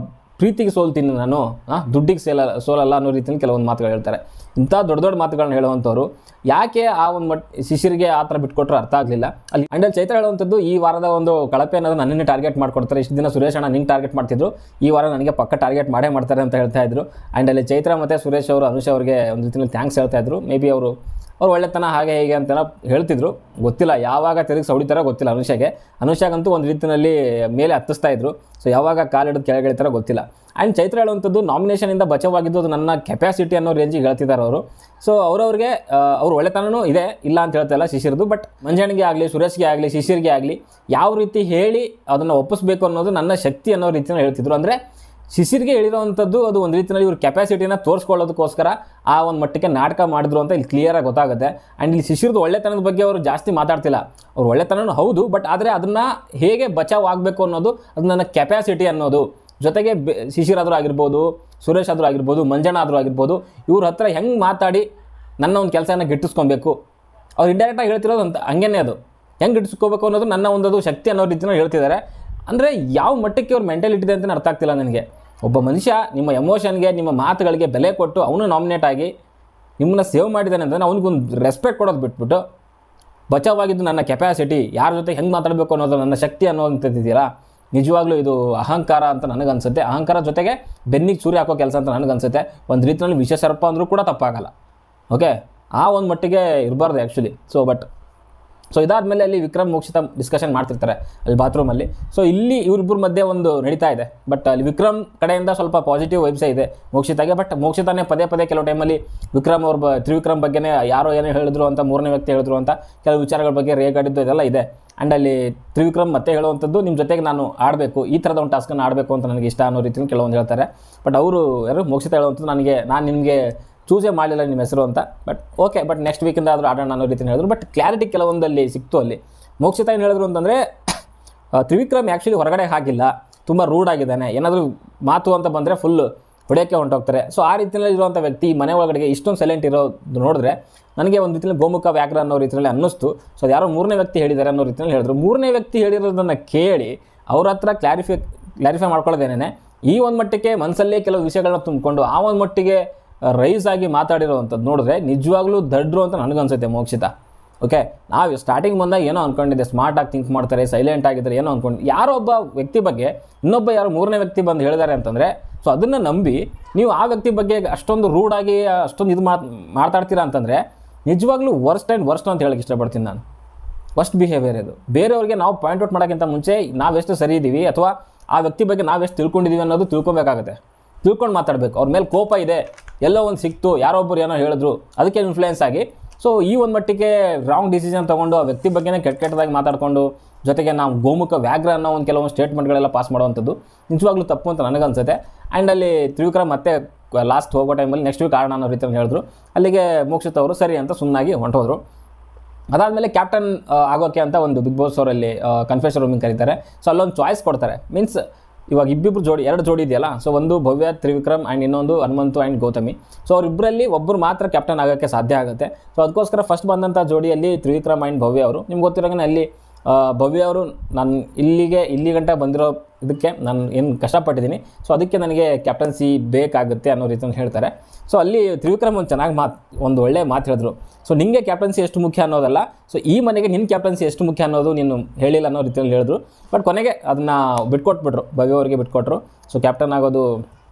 ಪ್ರೀತಿಗೆ ಸೋಲ್ತೀನಿ ನಾನು, ದುಡ್ಡಿಗೆ ಸೇಲ ಸೋಲಲ್ಲ ಅನ್ನೋ ರೀತಿಯಲ್ಲಿ ಕೆಲವೊಂದು ಮಾತುಗಳು ಹೇಳ್ತಾರೆ. ಇಂಥ ದೊಡ್ಡ ದೊಡ್ಡ ಮಾತುಗಳನ್ನ ಹೇಳುವಂಥವ್ರು ಯಾಕೆ ಆ ಒಂದು ಮಟ್ ಶಿಶಿರಿಗೆ ಆ ಥರ ಬಿಟ್ಕೊಟ್ರು ಅರ್ಥ ಆಗಲಿಲ್ಲ ಅಲ್ಲಿ. ಆ್ಯಂಡ್ ಅಲ್ಲಿ ಚೈತ್ರ ಹೇಳುವಂಥದ್ದು, ಈ ವಾರದ ಒಂದು ಕಳಪೆ ಅನ್ನೋದು ನನ್ನನ್ನೇ ಟಾರ್ಗೆಟ್ ಮಾಡ್ಕೊಡ್ತಾರೆ. ಇಷ್ಟು ದಿನ ಸುರೇಶ್ ಅಣ್ಣ ನಿಂಗೆ ಟಾರ್ಗೆಟ್ ಮಾಡ್ತಿದ್ರು, ಈ ವಾರ ನನಗೆ ಪಕ್ಕ ಟಾರ್ಗೆಟ್ ಮಾಡೇ ಮಾಡ್ತಾರೆ ಅಂತ ಹೇಳ್ತಾ ಇದ್ರು. ಆ್ಯಂಡ್ ಅಲ್ಲಿ ಚೈತ್ರ ಮತ್ತು ಸುರೇಶ್ ಅವರು ಅನುಷ್ ಅವರಿಗೆ ಒಂದು ರೀತಿಯಲ್ಲಿ ಥ್ಯಾಂಕ್ಸ್ ಹೇಳ್ತಾ ಇದ್ರು. ಮೇ ಬಿ ಅವರು ಅವ್ರು ಒಳ್ಳೆತನ ಹಾಗೆ ಹೇಗೆ ಅಂತ ಹೇಳ್ತಿದ್ರು, ಗೊತ್ತಿಲ್ಲ ಯಾವಾಗ ತಿರುಗಿಸಿ ಹೊಡಿತಾರೋ ಗೊತ್ತಿಲ್ಲ. ಅನುಷಾಗೆ ಅನುಷಾಗಂತೂ ಒಂದು ರೀತಿಯಲ್ಲಿ ಮೇಲೆ ಹತ್ತಿಸ್ತಾ ಇದ್ರು. ಸೊ ಯಾವಾಗ ಕಾಲಿಡೋದು ಕೆಳಗಿಳಿತಾರೋ ಗೊತ್ತಿಲ್ಲ. ಆ್ಯಂಡ್ ಚೈತ್ರ ಹೇಳುವಂಥದ್ದು, ನಾಮಿನೇಷನಿಂದ ಬಚಾವಾಗಿದ್ದು ಅದು ನನ್ನ ಕೆಪಾಸಿಟಿ ಅನ್ನೋ ರೇಂಜಿಗೆ ಹೇಳ್ತಿದ್ದಾರೆ ಅವರು. ಸೊ ಅವರವ್ರಿಗೆ ಅವ್ರು ಒಳ್ಳೆತನೂ ಇದೆ, ಇಲ್ಲ ಅಂತ ಹೇಳ್ತಾ ಇಲ್ಲ ಶಿಶಿರ್ದು. ಬಟ್ ಮಂಜಾಣಿಗೆ ಆಗಲಿ, ಸುರೇಶ್ಗೆ ಆಗಲಿ, ಶಿಶಿರ್ಗೆ ಆಗಲಿ ಯಾವ ರೀತಿ ಹೇಳಿ ಅದನ್ನು ಒಪ್ಪಿಸ್ಬೇಕು ಅನ್ನೋದು ನನ್ನ ಶಕ್ತಿ ಅನ್ನೋ ರೀತಿಯಲ್ಲಿ ಹೇಳ್ತಿದ್ರು. ಅಂದರೆ ಶಿಶಿರ್ಗೆ ಹೇಳಿರೋವಂಥದ್ದು ಅದು ಒಂದು ರೀತಿಯಲ್ಲಿ ಇವ್ರ ಕೆಪಾಸಿಟಿನ ತೋರಿಸ್ಕೊಳ್ಳೋದಕ್ಕೋಸ್ಕರ ಆ ಒಂದು ಮಟ್ಟಕ್ಕೆ ನಾಟಕ ಮಾಡಿದ್ರು ಅಂತ ಇಲ್ಲಿ ಕ್ಲಿಯರಾಗಿ ಗೊತ್ತಾಗುತ್ತೆ. ಆ್ಯಂಡ್ ಇಲ್ಲಿ ಶಿಶಿರ್ದು ಒಳ್ಳೆತನದ ಬಗ್ಗೆ ಅವರು ಜಾಸ್ತಿ ಮಾತಾಡ್ತಿಲ್ಲ. ಅವ್ರು ಒಳ್ಳೆತನೂ ಹೌದು, ಬಟ್ ಆದರೆ ಅದನ್ನು ಹೇಗೆ ಬಚಾವ್ ಆಗಬೇಕು ಅನ್ನೋದು ಅದು ನನ್ನ ಕೆಪಾಸಿಟಿ ಅನ್ನೋದು. ಜೊತೆಗೆ ಬೆ ಶಿಶಿರ್ ಆದರೂ ಆಗಿರ್ಬೋದು, ಸುರೇಶ್ ಆದರೂ ಆಗಿರ್ಬೋದು, ಮಂಜಣ್ಣ ಆದರೂ ಆಗಿರ್ಬೋದು, ಇವ್ರ ಹತ್ರ ಹೆಂಗೆ ಮಾತಾಡಿ ನನ್ನ ಒಂದು ಕೆಲಸನ ಗಿಟ್ಟಿಸ್ಕೊಬೇಕು, ಅವ್ರು ಇಂಡೈರೆಕ್ಟಾಗಿ ಹೇಳ್ತಿರೋದು ಅಂತ ಹಂಗೇನೆ ಅದು ಹೆಂಗೆ ಗಿಟ್ಟಿಸ್ಕೋಬೇಕು ಅನ್ನೋದು ನನ್ನ ಒಂದದು ಶಕ್ತಿ ಅನ್ನೋ ರೀತಿನ ಹೇಳ್ತಿದ್ದಾರೆ. ಅಂದರೆ ಯಾವ ಮಟ್ಟಕ್ಕೆ ಅವ್ರ ಮೆಂಟಾಲಿಟಿ ಇದೆ ಅಂತಲೇ ಅರ್ಥ ಆಗ್ತಿಲ್ಲ ನನಗೆ. ಒಬ್ಬ ಮನುಷ್ಯ ನಿಮ್ಮ ಎಮೋಷನ್ಗೆ, ನಿಮ್ಮ ಮಾತುಗಳಿಗೆ ಬೆಲೆ ಕೊಟ್ಟು ಅವನು ನಾಮಿನೇಟ್ ಆಗಿ ನಿಮ್ಮನ್ನ ಸೇವ್ ಮಾಡಿದ್ದಾನೆ ಅಂತಂದರೆ ಅವನಿಗೊಂದು ರೆಸ್ಪೆಕ್ಟ್ ಕೊಡೋದು ಬಿಟ್ಬಿಟ್ಟು ಬಚಾವಾಗಿದ್ದು ನನ್ನ ಕೆಪಾಸಿಟಿ, ಯಾರ ಜೊತೆ ಹೆಂಗೆ ಮಾತಾಡಬೇಕು ಅನ್ನೋದು ನನ್ನ ಶಕ್ತಿ ಅನ್ನೋದಂತಿದ್ದೀರಾ, ನಿಜವಾಗ್ಲೂ ಇದು ಅಹಂಕಾರ ಅಂತ ನನಗನ್ಸುತ್ತೆ. ಅಹಂಕಾರ ಜೊತೆಗೆ ಬೆನ್ನಿಗೆ ಚೂರಿ ಹಾಕೋ ಕೆಲಸ ಅಂತ ನನಗನ್ಸುತ್ತೆ. ಒಂದು ರೀತಿಯಲ್ಲಿ ವಿಷ ಸರ್ಪ ಅಂದರೂ ಕೂಡ ತಪ್ಪಾಗಲ್ಲ. ಓಕೆ, ಆ ಒಂದು ಮಟ್ಟಿಗೆ ಇರಬಾರ್ದು ಆ್ಯಕ್ಚುಲಿ. ಸೊ ಬಟ್ ಸೊ ಇದಾದಮೇಲೆ ಅಲ್ಲಿ ವಿಕ್ರಮ್ ಮೋಕ್ಷಿತ ಡಿಸ್ಕಷನ್ ಮಾಡ್ತಿರ್ತಾರೆ ಅಲ್ಲಿ ಬಾತ್ರೂಮಲ್ಲಿ. ಸೊ ಇಲ್ಲಿ ಇವರಿಬ್ಬರ ಮಧ್ಯೆ ಒಂದು ನಡೀತಾ ಇದೆ. ಬಟ್ ಅಲ್ಲಿ ವಿಕ್ರಮ್ ಕಡೆಯಿಂದ ಸ್ವಲ್ಪ ಪಾಸಿಟಿವ್ ವೈಬ್ಸೇ ಇದೆ ಮೋಕ್ಷಿತಾಗೆ. ಬಟ್ ಮೋಕ್ಷಿತಾನೇ ಪದೇ ಪದೇ ಕೆಲವು ಟೈಮಲ್ಲಿ ವಿಕ್ರಮ್ ಅವ್ರ ಬ ತ್ರಿವಿಕ್ರಮ್ ಬಗ್ಗೆನೇ ಯಾರೋ ಏನೋ ಹೇಳಿದ್ರು ಅಂತ, ಮೂರನೇ ವ್ಯಕ್ತಿ ಹೇಳಿದ್ರು ಅಂತ ಕೆಲವು ವಿಚಾರಗಳ ಬಗ್ಗೆ ರೇಗಾಡಿದ್ದು ಇದೆಲ್ಲ ಇದೆ. ಆ್ಯಂಡ್ ಅಲ್ಲಿ ತ್ರಿವಿಕ್ರಮ್ ಮತ್ತೆ ಹೇಳುವಂಥದ್ದು, ನಿಮ್ಮ ಜೊತೆಗೆ ನಾನು ಆಡಬೇಕು, ಈ ಥರದ ಒಂದು ಟಾಸ್ಕನ್ನು ಆಡಬೇಕು ಅಂತ ನನಗೆ ಇಷ್ಟ ಅನ್ನೋ ರೀತಿಯಲ್ಲಿ ಕೆಲವೊಂದು ಹೇಳ್ತಾರೆ. ಬಟ್ ಅವರು ಯಾರು ಮೋಕ್ಷಿತ ಹೇಳುವಂಥದ್ದು, ನನಗೆ ನಾನು ನಿಮಗೆ ಚೂಸೇ ಮಾಡಲಿಲ್ಲ ನಿಮ್ಮ ಹೆಸರು ಅಂತ. ಬಟ್ ಓಕೆ, ಬಟ್ ನೆಕ್ಸ್ಟ್ ವೀಕಿಂದ ಆದರೂ ಆಡೋಣ ಅನ್ನೋ ರೀತಿಯಲ್ಲಿ ಹೇಳಿದ್ರು. ಬಟ್ ಕ್ಲಾರಿಟಿ ಕೆಲವೊಂದಲ್ಲಿ ಸಿಕ್ತು ಅಲ್ಲಿ. ಮೋಕ್ಷಿತ ಏನು ಹೇಳಿದ್ರು ಅಂತಂದರೆ, ತ್ರಿವಿಕ್ರಮ್ ಆ್ಯಕ್ಚುಲಿ ಹೊರಗಡೆ ಹಾಕಿಲ್ಲ, ತುಂಬ ರೂಡ್ ಆಗಿದ್ದಾನೆ, ಏನಾದರೂ ಮಾತು ಅಂತ ಬಂದರೆ ಫುಲ್ಲು ಹೊಡೆಯೋಕ್ಕೆ ಹೊಂಟೋಗ್ತಾರೆ. ಸೊ ಆ ರೀತಿಯಲ್ಲಿ ಇರುವಂಥ ವ್ಯಕ್ತಿ ಮನೆ ಒಳಗಡೆಗೆ ಇಷ್ಟೊಂದು ಸೈಲೆಂಟ್ ಇರೋದು ನೋಡಿದ್ರೆ ನನಗೆ ಒಂದು ರೀತಿಯಲ್ಲಿ ಗೋಮುಖ ವ್ಯಾಘ್ರ ಅನ್ನೋ ರೀತಿಯಲ್ಲಿ ಅನ್ನಿಸ್ತು. ಸೊ ಅದು ಯಾರೋ ಮೂರನೇ ವ್ಯಕ್ತಿ ಹೇಳಿದ್ದಾರೆ ಅನ್ನೋ ರೀತಿಯಲ್ಲಿ ಹೇಳಿದ್ರು. ಮೂರನೇ ವ್ಯಕ್ತಿ ಹೇಳಿರೋದನ್ನು ಕೇಳಿ ಅವ್ರ ಹತ್ರ ಕ್ಲಾರಿಫೈ ಕ್ಲಾರಿಫೈ ಮಾಡ್ಕೊಳ್ಳೋದೇನೇ ಈ ಒಂದು ಮಟ್ಟಕ್ಕೆ ಮನಸ್ಸಲ್ಲೇ ಕೆಲವು ವಿಷಯಗಳನ್ನ ತುಂಬಿಕೊಂಡು ಆ ಒಂದು ಮಟ್ಟಿಗೆ ರೈಸ್ ಆಗಿ ಮಾತಾಡಿರೋವಂಥದ್ದು ನೋಡಿದ್ರೆ ನಿಜವಾಗ್ಲೂ ದಡ್ರು ಅಂತ ನನಗನ್ಸುತ್ತೆ ಮೋಕ್ಷಿತ. ಓಕೆ, ನಾವು ಸ್ಟಾರ್ಟಿಂಗ್ ಬಂದಾಗ ಏನೋ ಅಂದ್ಕೊಂಡಿದ್ದೆ, ಸ್ಮಾರ್ಟಾಗಿ ಥಿಂಕ್ ಮಾಡ್ತಾರೆ, ಸೈಲೆಂಟ್ ಆಗಿದ್ದಾರೆ, ಏನೋ ಅಂದ್ಕೊಂಡು ಯಾರೋ ಒಬ್ಬ ವ್ಯಕ್ತಿ ಬಗ್ಗೆ ಇನ್ನೊಬ್ಬ ಯಾರೋ ಮೂರನೇ ವ್ಯಕ್ತಿ ಬಂದು ಹೇಳಿದ್ದಾರೆ ಅಂತಂದರೆ, ಸೊ ಅದನ್ನು ನಂಬಿ ನೀವು ಆ ವ್ಯಕ್ತಿ ಬಗ್ಗೆ ಅಷ್ಟೊಂದು ರೂಡಾಗಿ ಅಷ್ಟೊಂದು ಇದು ಮಾತು ಮಾತಾಡ್ತೀರಾ ಅಂತಂದರೆ ನಿಜವಾಗ್ಲೂ ವರ್ಸ್ಟ್ ಆ್ಯಂಡ್ ವರ್ಸ್ಟ್ ಅಂತ ಹೇಳಕ್ಕೆ ಇಷ್ಟಪಡ್ತೀನಿ ನಾನು. ವರ್ಸ್ಟ್ ಬಿಹೇವಿಯರ್ ಇದು. ಬೇರೆಯವ್ರಿಗೆ ನಾವು ಪಾಯಿಂಟ್ ಔಟ್ ಮಾಡೋಕ್ಕಿಂತ ಮುಂಚೆ ನಾವೆಷ್ಟು ಸರಿ ಇದ್ದೀವಿ ಅಥವಾ ಆ ವ್ಯಕ್ತಿ ಬಗ್ಗೆ ನಾವೆಷ್ಟು ತಿಳ್ಕೊಂಡಿದ್ದೀವಿ ಅನ್ನೋದು ತಿಳ್ಕೊಬೇಕಾಗುತ್ತೆ. ತಿಳ್ಕೊಂಡು ಮಾತಾಡಬೇಕು. ಅವ್ರ ಮೇಲೆ ಕೋಪ ಇದೆ, ಎಲ್ಲೋ ಒಂದು ಸಿಕ್ತು, ಯಾರೊಬ್ಬರು ಏನೋ ಹೇಳಿದ್ರು, ಅದಕ್ಕೆ ಇನ್ಫ್ಲುಯೆನ್ಸ್ ಆಗಿ ಸೊ ಈ ಒಂದು ಮಟ್ಟಿಗೆ ರಾಂಗ್ ಡಿಸಿಷನ್ ತೊಗೊಂಡು ಆ ವ್ಯಕ್ತಿ ಬಗ್ಗೆನೇ ಕೆಟ್ಟ ಕೆಟ್ಟದಾಗಿ ಮಾತಾಡಿಕೊಂಡು ಜೊತೆಗೆ ನಾವು ಗೋಮುಖ ವ್ಯಾಘ್ರ ಅನ್ನೋ ಒಂದು ಕೆಲವೊಂದು ಸ್ಟೇಟ್ಮೆಂಟ್ಗಳೆಲ್ಲ ಪಾಸ್ ಮಾಡುವಂಥದ್ದು ನಿಜವಾಗ್ಲೂ ತಪ್ಪು ಅಂತ ನನಗನ್ಸುತ್ತೆ. ಆ್ಯಂಡ್ ಅಲ್ಲಿ ತ್ರಿವಿಕ್ರಮ್ ಮತ್ತೆ ಲಾಸ್ಟ್ ಹೋಗೋ ಟೈಮಲ್ಲಿ ನೆಕ್ಸ್ಟ್ ವೀಕ್ ಆಡೋಣ ಅನ್ನೋ ರೀತಿಯಲ್ಲಿ ಹೇಳಿದ್ರು. ಅಲ್ಲಿಗೆ ಮೋಕ್ಷಿತ್ ಅವರು ಸರಿ ಅಂತ ಸುಮ್ಮನಾಗಿ ಹೊಂಟೋದ್ರು. ಅದಾದಮೇಲೆ ಕ್ಯಾಪ್ಟನ್ ಆಗೋಕ್ಕೆ ಅಂತ ಒಂದು ಬಿಗ್ ಬಾಸ್ ಅವರಲ್ಲಿ ಕನ್ಫೆಷನ್ ರೂಮಿಂಗ್ ಕರೀತಾರೆ. ಸೊ ಅಲ್ಲೊಂದು ಚಾಯ್ಸ್ ಕೊಡ್ತಾರೆ. ಮೀನ್ಸ್ ಇವಾಗ ಇಬ್ಬಿಬ್ರು ಜೋಡಿ, ಎರಡು ಜೋಡಿ ಇದೆಯಲ್ಲ, ಸೊ ಒಂದು ಭವ್ಯ ತ್ರಿವಿಕ್ರಮ್ ಆ್ಯಂಡ್ ಇನ್ನೊಂದು ಹನುಮಂತು ಆ್ಯಂಡ್ ಗೌತಮಿ. ಸೊ ಅವರಿಬ್ಬರಲ್ಲಿ ಒಬ್ಬರು ಮಾತ್ರ ಕ್ಯಾಪ್ಟನ್ ಆಗೋಕ್ಕೆ ಸಾಧ್ಯ ಆಗುತ್ತೆ. ಸೊ ಅದಕ್ಕೋಸ್ಕರ ಫಸ್ಟ್ ಬಂದಂಥ ಜೋಡಿಯಲ್ಲಿ ತ್ರಿವಿಕ್ರಮ್ ಆ್ಯಂಡ್ ಭವ್ಯ ಅವರು. ನಿಮ್ಗೆ ಗೊತ್ತಿರೋಂಗೆ ಅಲ್ಲಿ ಭವ್ಯ ಅವರು ನಾನು ಇಲ್ಲಿಗೆ ಇಲ್ಲಿ ಗಂಟ ಬಂದಿರೋ ಇದಕ್ಕೆ ನಾನು ಏನು ಕಷ್ಟಪಟ್ಟಿದ್ದೀನಿ, ಸೊ ಅದಕ್ಕೆ ನನಗೆ ಕ್ಯಾಪ್ಟನ್ಸಿ ಬೇಕಾಗುತ್ತೆ ಅನ್ನೋ ರೀತಿಯಲ್ಲಿ ಹೇಳ್ತಾರೆ. ಸೊ ಅಲ್ಲಿ ತ್ರಿವಿಕ್ರಮ್ ಒಂದು ಚೆನ್ನಾಗಿ ಮಾತು ಒಂದು ಒಳ್ಳೆ ಮಾತು ಹೇಳಿದ್ರು. ಸೊ ನಿಮಗೆ ಕ್ಯಾಪ್ಟನ್ಸಿ ಎಷ್ಟು ಮುಖ್ಯ ಅನ್ನೋದಲ್ಲ, ಸೊ ಈ ಮನೆಗೆ ನಿನ್ನ ಕ್ಯಾಪ್ಟನ್ಸಿ ಎಷ್ಟು ಮುಖ್ಯ ಅನ್ನೋದು ನೀನು ಹೇಳಿಲ್ಲ ಅನ್ನೋ ರೀತಿಯಲ್ಲಿ ಹೇಳಿದ್ರು. ಬಟ್ ಕೊನೆಗೆ ಅದನ್ನು ಬಿಟ್ಕೊಟ್ಬಿಟ್ರು, ಭವ್ಯ ಅವರಿಗೆ ಬಿಟ್ಕೊಟ್ರು. ಸೊ ಕ್ಯಾಪ್ಟನ್ ಆಗೋದು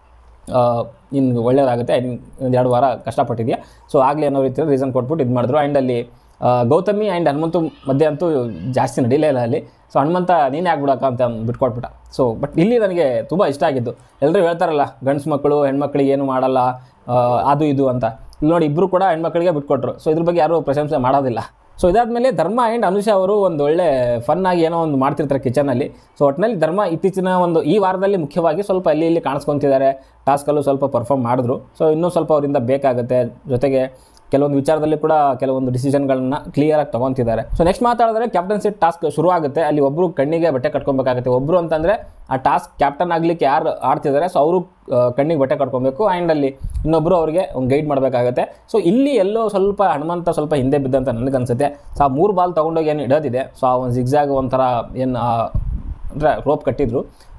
ನಿನ್ಗೆ ಒಳ್ಳೆಯದಾಗುತ್ತೆ, ಒಂದು ಎರಡು ವಾರ ಕಷ್ಟಪಟ್ಟಿದೆಯಾ, ಸೊ ಆಗಲಿ ಅನ್ನೋ ರೀತಿಯಲ್ಲಿ ರೀಸನ್ ಕೊಟ್ಬಿಟ್ಟು ಇದು ಮಾಡಿದ್ರು. ಆ್ಯಂಡ್ ಅಲ್ಲಿ ಗೌತಮಿ ಆ್ಯಂಡ್ ಹನುಮಂತು ಮಧ್ಯೆ ಅಂತೂ ಜಾಸ್ತಿ ನಡೀಲೇ ಇಲ್ಲ ಅಲ್ಲಿ. ಸೊ ಹನುಮಂತ ನೀನೇ ಆಗ್ಬಿಡಕ್ಕ ಅಂತ ಬಿಟ್ಕೊಟ್ಬಿಟ್ಟ. ಸೊ ಬಟ್ ಇಲ್ಲಿ ನನಗೆ ತುಂಬ ಇಷ್ಟ ಆಗಿದ್ದು, ಎಲ್ಲರೂ ಹೇಳ್ತಾರಲ್ಲ ಗಂಡ್ಸು ಮಕ್ಕಳು ಹೆಣ್ಮಕ್ಳಿಗೆ ಏನು ಮಾಡಲ್ಲ ಅದು ಇದು ಅಂತ, ಇಲ್ಲಿ ನೋಡಿ ಇಬ್ಬರು ಕೂಡ ಹೆಣ್ಮಕ್ಳಿಗೆ ಬಿಟ್ಕೊಟ್ರು. ಸೊ ಇದ್ರ ಬಗ್ಗೆ ಯಾರೂ ಪ್ರಶಂಸೆ ಮಾಡೋದಿಲ್ಲ. ಸೊ ಇದಾದಮೇಲೆ ಧರ್ಮ ಆ್ಯಂಡ್ ಅನುಷಾ ಅವರು ಒಂದು ಒಳ್ಳೆ ಫನ್ನಾಗಿ ಏನೋ ಒಂದು ಮಾಡ್ತಿರ್ತಾರೆ ಕಿಚನಲ್ಲಿ. ಸೊ ಒಟ್ಟಿನಲ್ಲಿ ಧರ್ಮ ಇತ್ತೀಚಿನ ಒಂದು ಈ ವಾರದಲ್ಲಿ ಮುಖ್ಯವಾಗಿ ಸ್ವಲ್ಪ ಅಲ್ಲಿ ಇಲ್ಲಿ ಕಾಣಿಸ್ಕೊತಿದ್ದಾರೆ, ಟಾಸ್ಕಲ್ಲೂ ಸ್ವಲ್ಪ ಪರ್ಫಾರ್ಮ್ ಮಾಡಿದ್ರು. ಸೊ ಇನ್ನೂ ಸ್ವಲ್ಪ ಅವರಿಂದ ಬೇಕಾಗುತ್ತೆ. ಜೊತೆಗೆ ಕೆಲವೊಂದು ವಿಚಾರದಲ್ಲಿ ಕೂಡ ಕೆಲವೊಂದು ಡಿಸಿಷನ್ಗಳನ್ನ ಕ್ಲಿಯರಾಗಿ ತೊಗೊತಿದ್ದಾರೆ. ಸೊ ನೆಕ್ಸ್ಟ್ ಮಾತಾಡಿದ್ರೆ ಕ್ಯಾಪ್ಟನ್ಸಿ ಟಾಸ್ಕ್ ಶುರು ಆಗುತ್ತೆ. ಅಲ್ಲಿ ಒಬ್ಬರು ಕಣ್ಣಿಗೆ ಬಟ್ಟೆ ಕಟ್ಕೊಬೇಕಾಗುತ್ತೆ. ಒಬ್ಬರು ಅಂತಂದರೆ ಆ ಟಾಸ್ಕ್ ಕ್ಯಾಪ್ಟನ್ ಆಗಲಿಕ್ಕೆ ಯಾರು ಆಡ್ತಿದ್ದಾರೆ, ಸೊ ಅವರು ಕಣ್ಣಿಗೆ ಬಟ್ಟೆ ಕಟ್ಕೊಬೇಕು. ಆ್ಯಂಡ್ ಅಲ್ಲಿ ಇನ್ನೊಬ್ಬರು ಅವ್ರಿಗೆ ಒಂದು ಗೈಡ್ ಮಾಡಬೇಕಾಗುತ್ತೆ. ಸೊ ಇಲ್ಲಿ ಎಲ್ಲೋ ಸ್ವಲ್ಪ ಹನುಮಂತ ಸ್ವಲ್ಪ ಹಿಂದೆ ಬಿದ್ದಂತ ನನಗನ್ಸುತ್ತೆ. ಸೊ ಆ ಮೂರು ಬಾಲ್ ತೊಗೊಂಡೋಗಿ ಏನು ಇಡೋದಿದೆ, ಸೊ ಆ ಒಂದು ಜಿಗ್ಜಾಗ್ ಒಂಥರ ಏನು ಅಂದರೆ ರೋಪ್ ಕಟ್ಟಿದ್ರು,